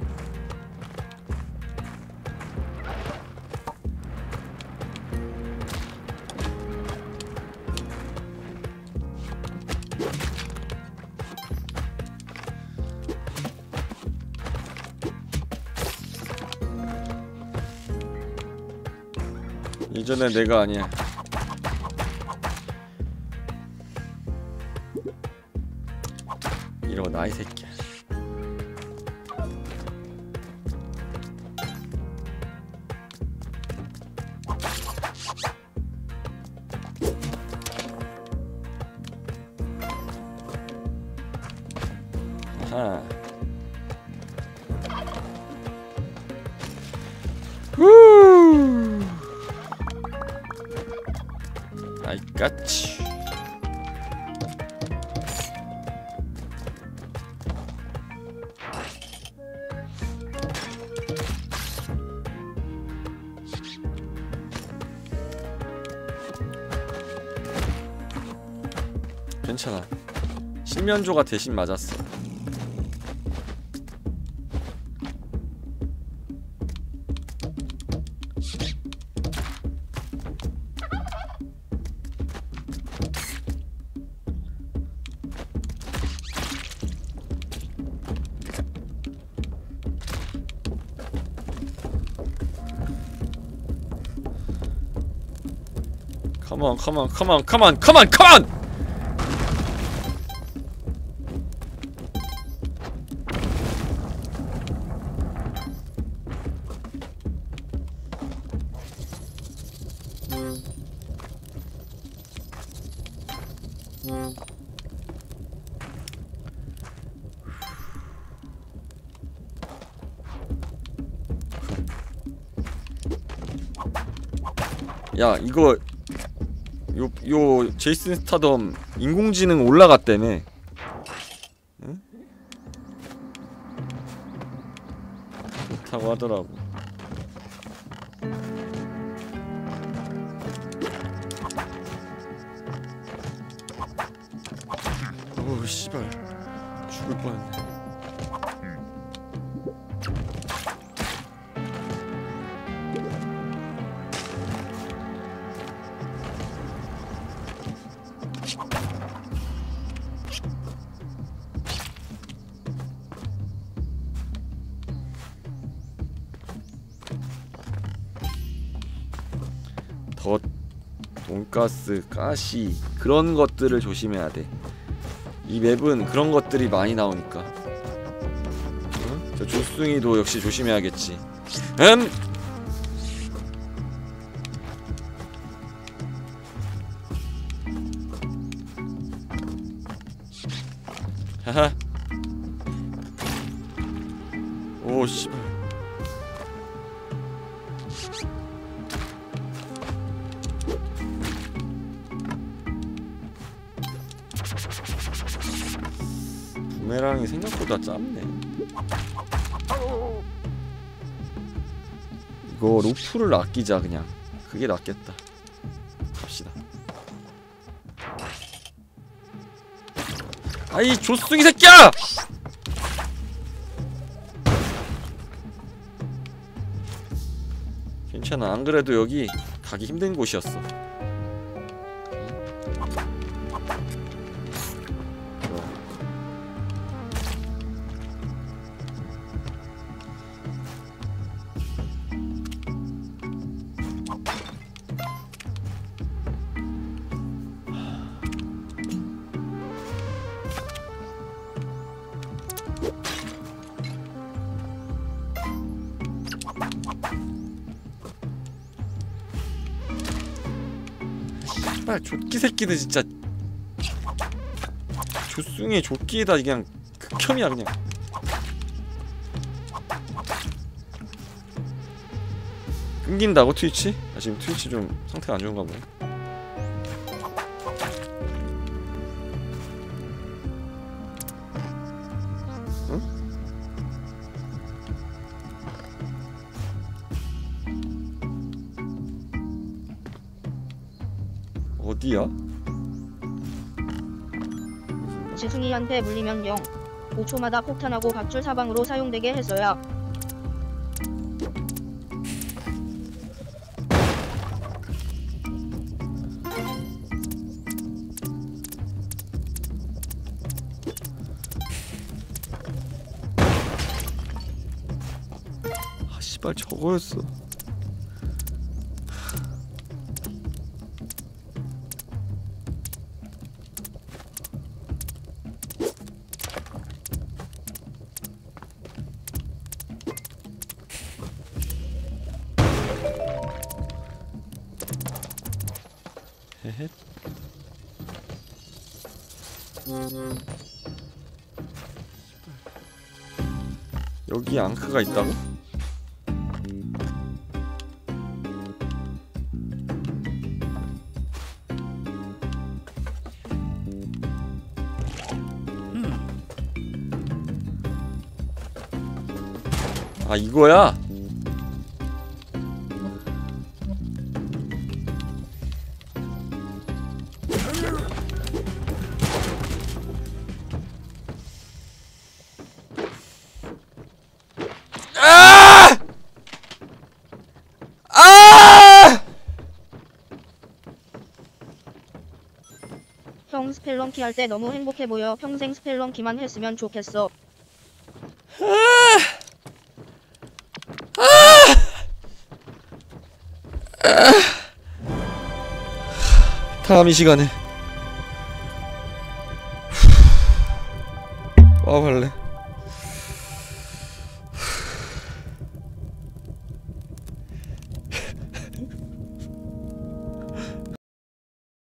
이전에 내가 아니야. 일어나 이 새끼야. 아하. 후. I got you. 괜찮아. 실면조가 대신 맞았어. Come on, come on, come on, come on, come on, come on! 야, 이거 요 제이슨 스타덤 인공지능 올라갔다며. 응? 좋다고 하더라고. 어우 씨발 죽을 뻔했네. 덧, 돈가스, 가시 그런 것들을 조심해야 돼. 이 맵은 그런 것들이 많이 나오니까. 응? 저 조승이도 역시 조심해야겠지. 하하. 오 오 씨발. 부메랑이 생각보다 짧네. 이거 로프를 아끼자. 그냥 그게 낫겠다. 갑시다. 아이 조승이 새끼야! 괜찮아. 안 그래도 여기 가기 힘든 곳이었어. 족기 새끼들 진짜. 조승의 족기에다 그냥 극혐이야 그냥. 끊긴다고 트위치? 아 지금 트위치 좀 상태가 안 좋은가 보네. 응? 어디야? 지승이한테 물리면 0. 5초마다 폭탄하고 각줄 사방으로 사용되게 했어야. 아 씨발 저거였어. 헤헤. 여기 앙크가 있다고? 아 이거야? 형 스펠런키 할 때 너무 행복해 보여. 평생 스펠런키만 했으면 좋겠어. 다음 이 시간에 와우 할래.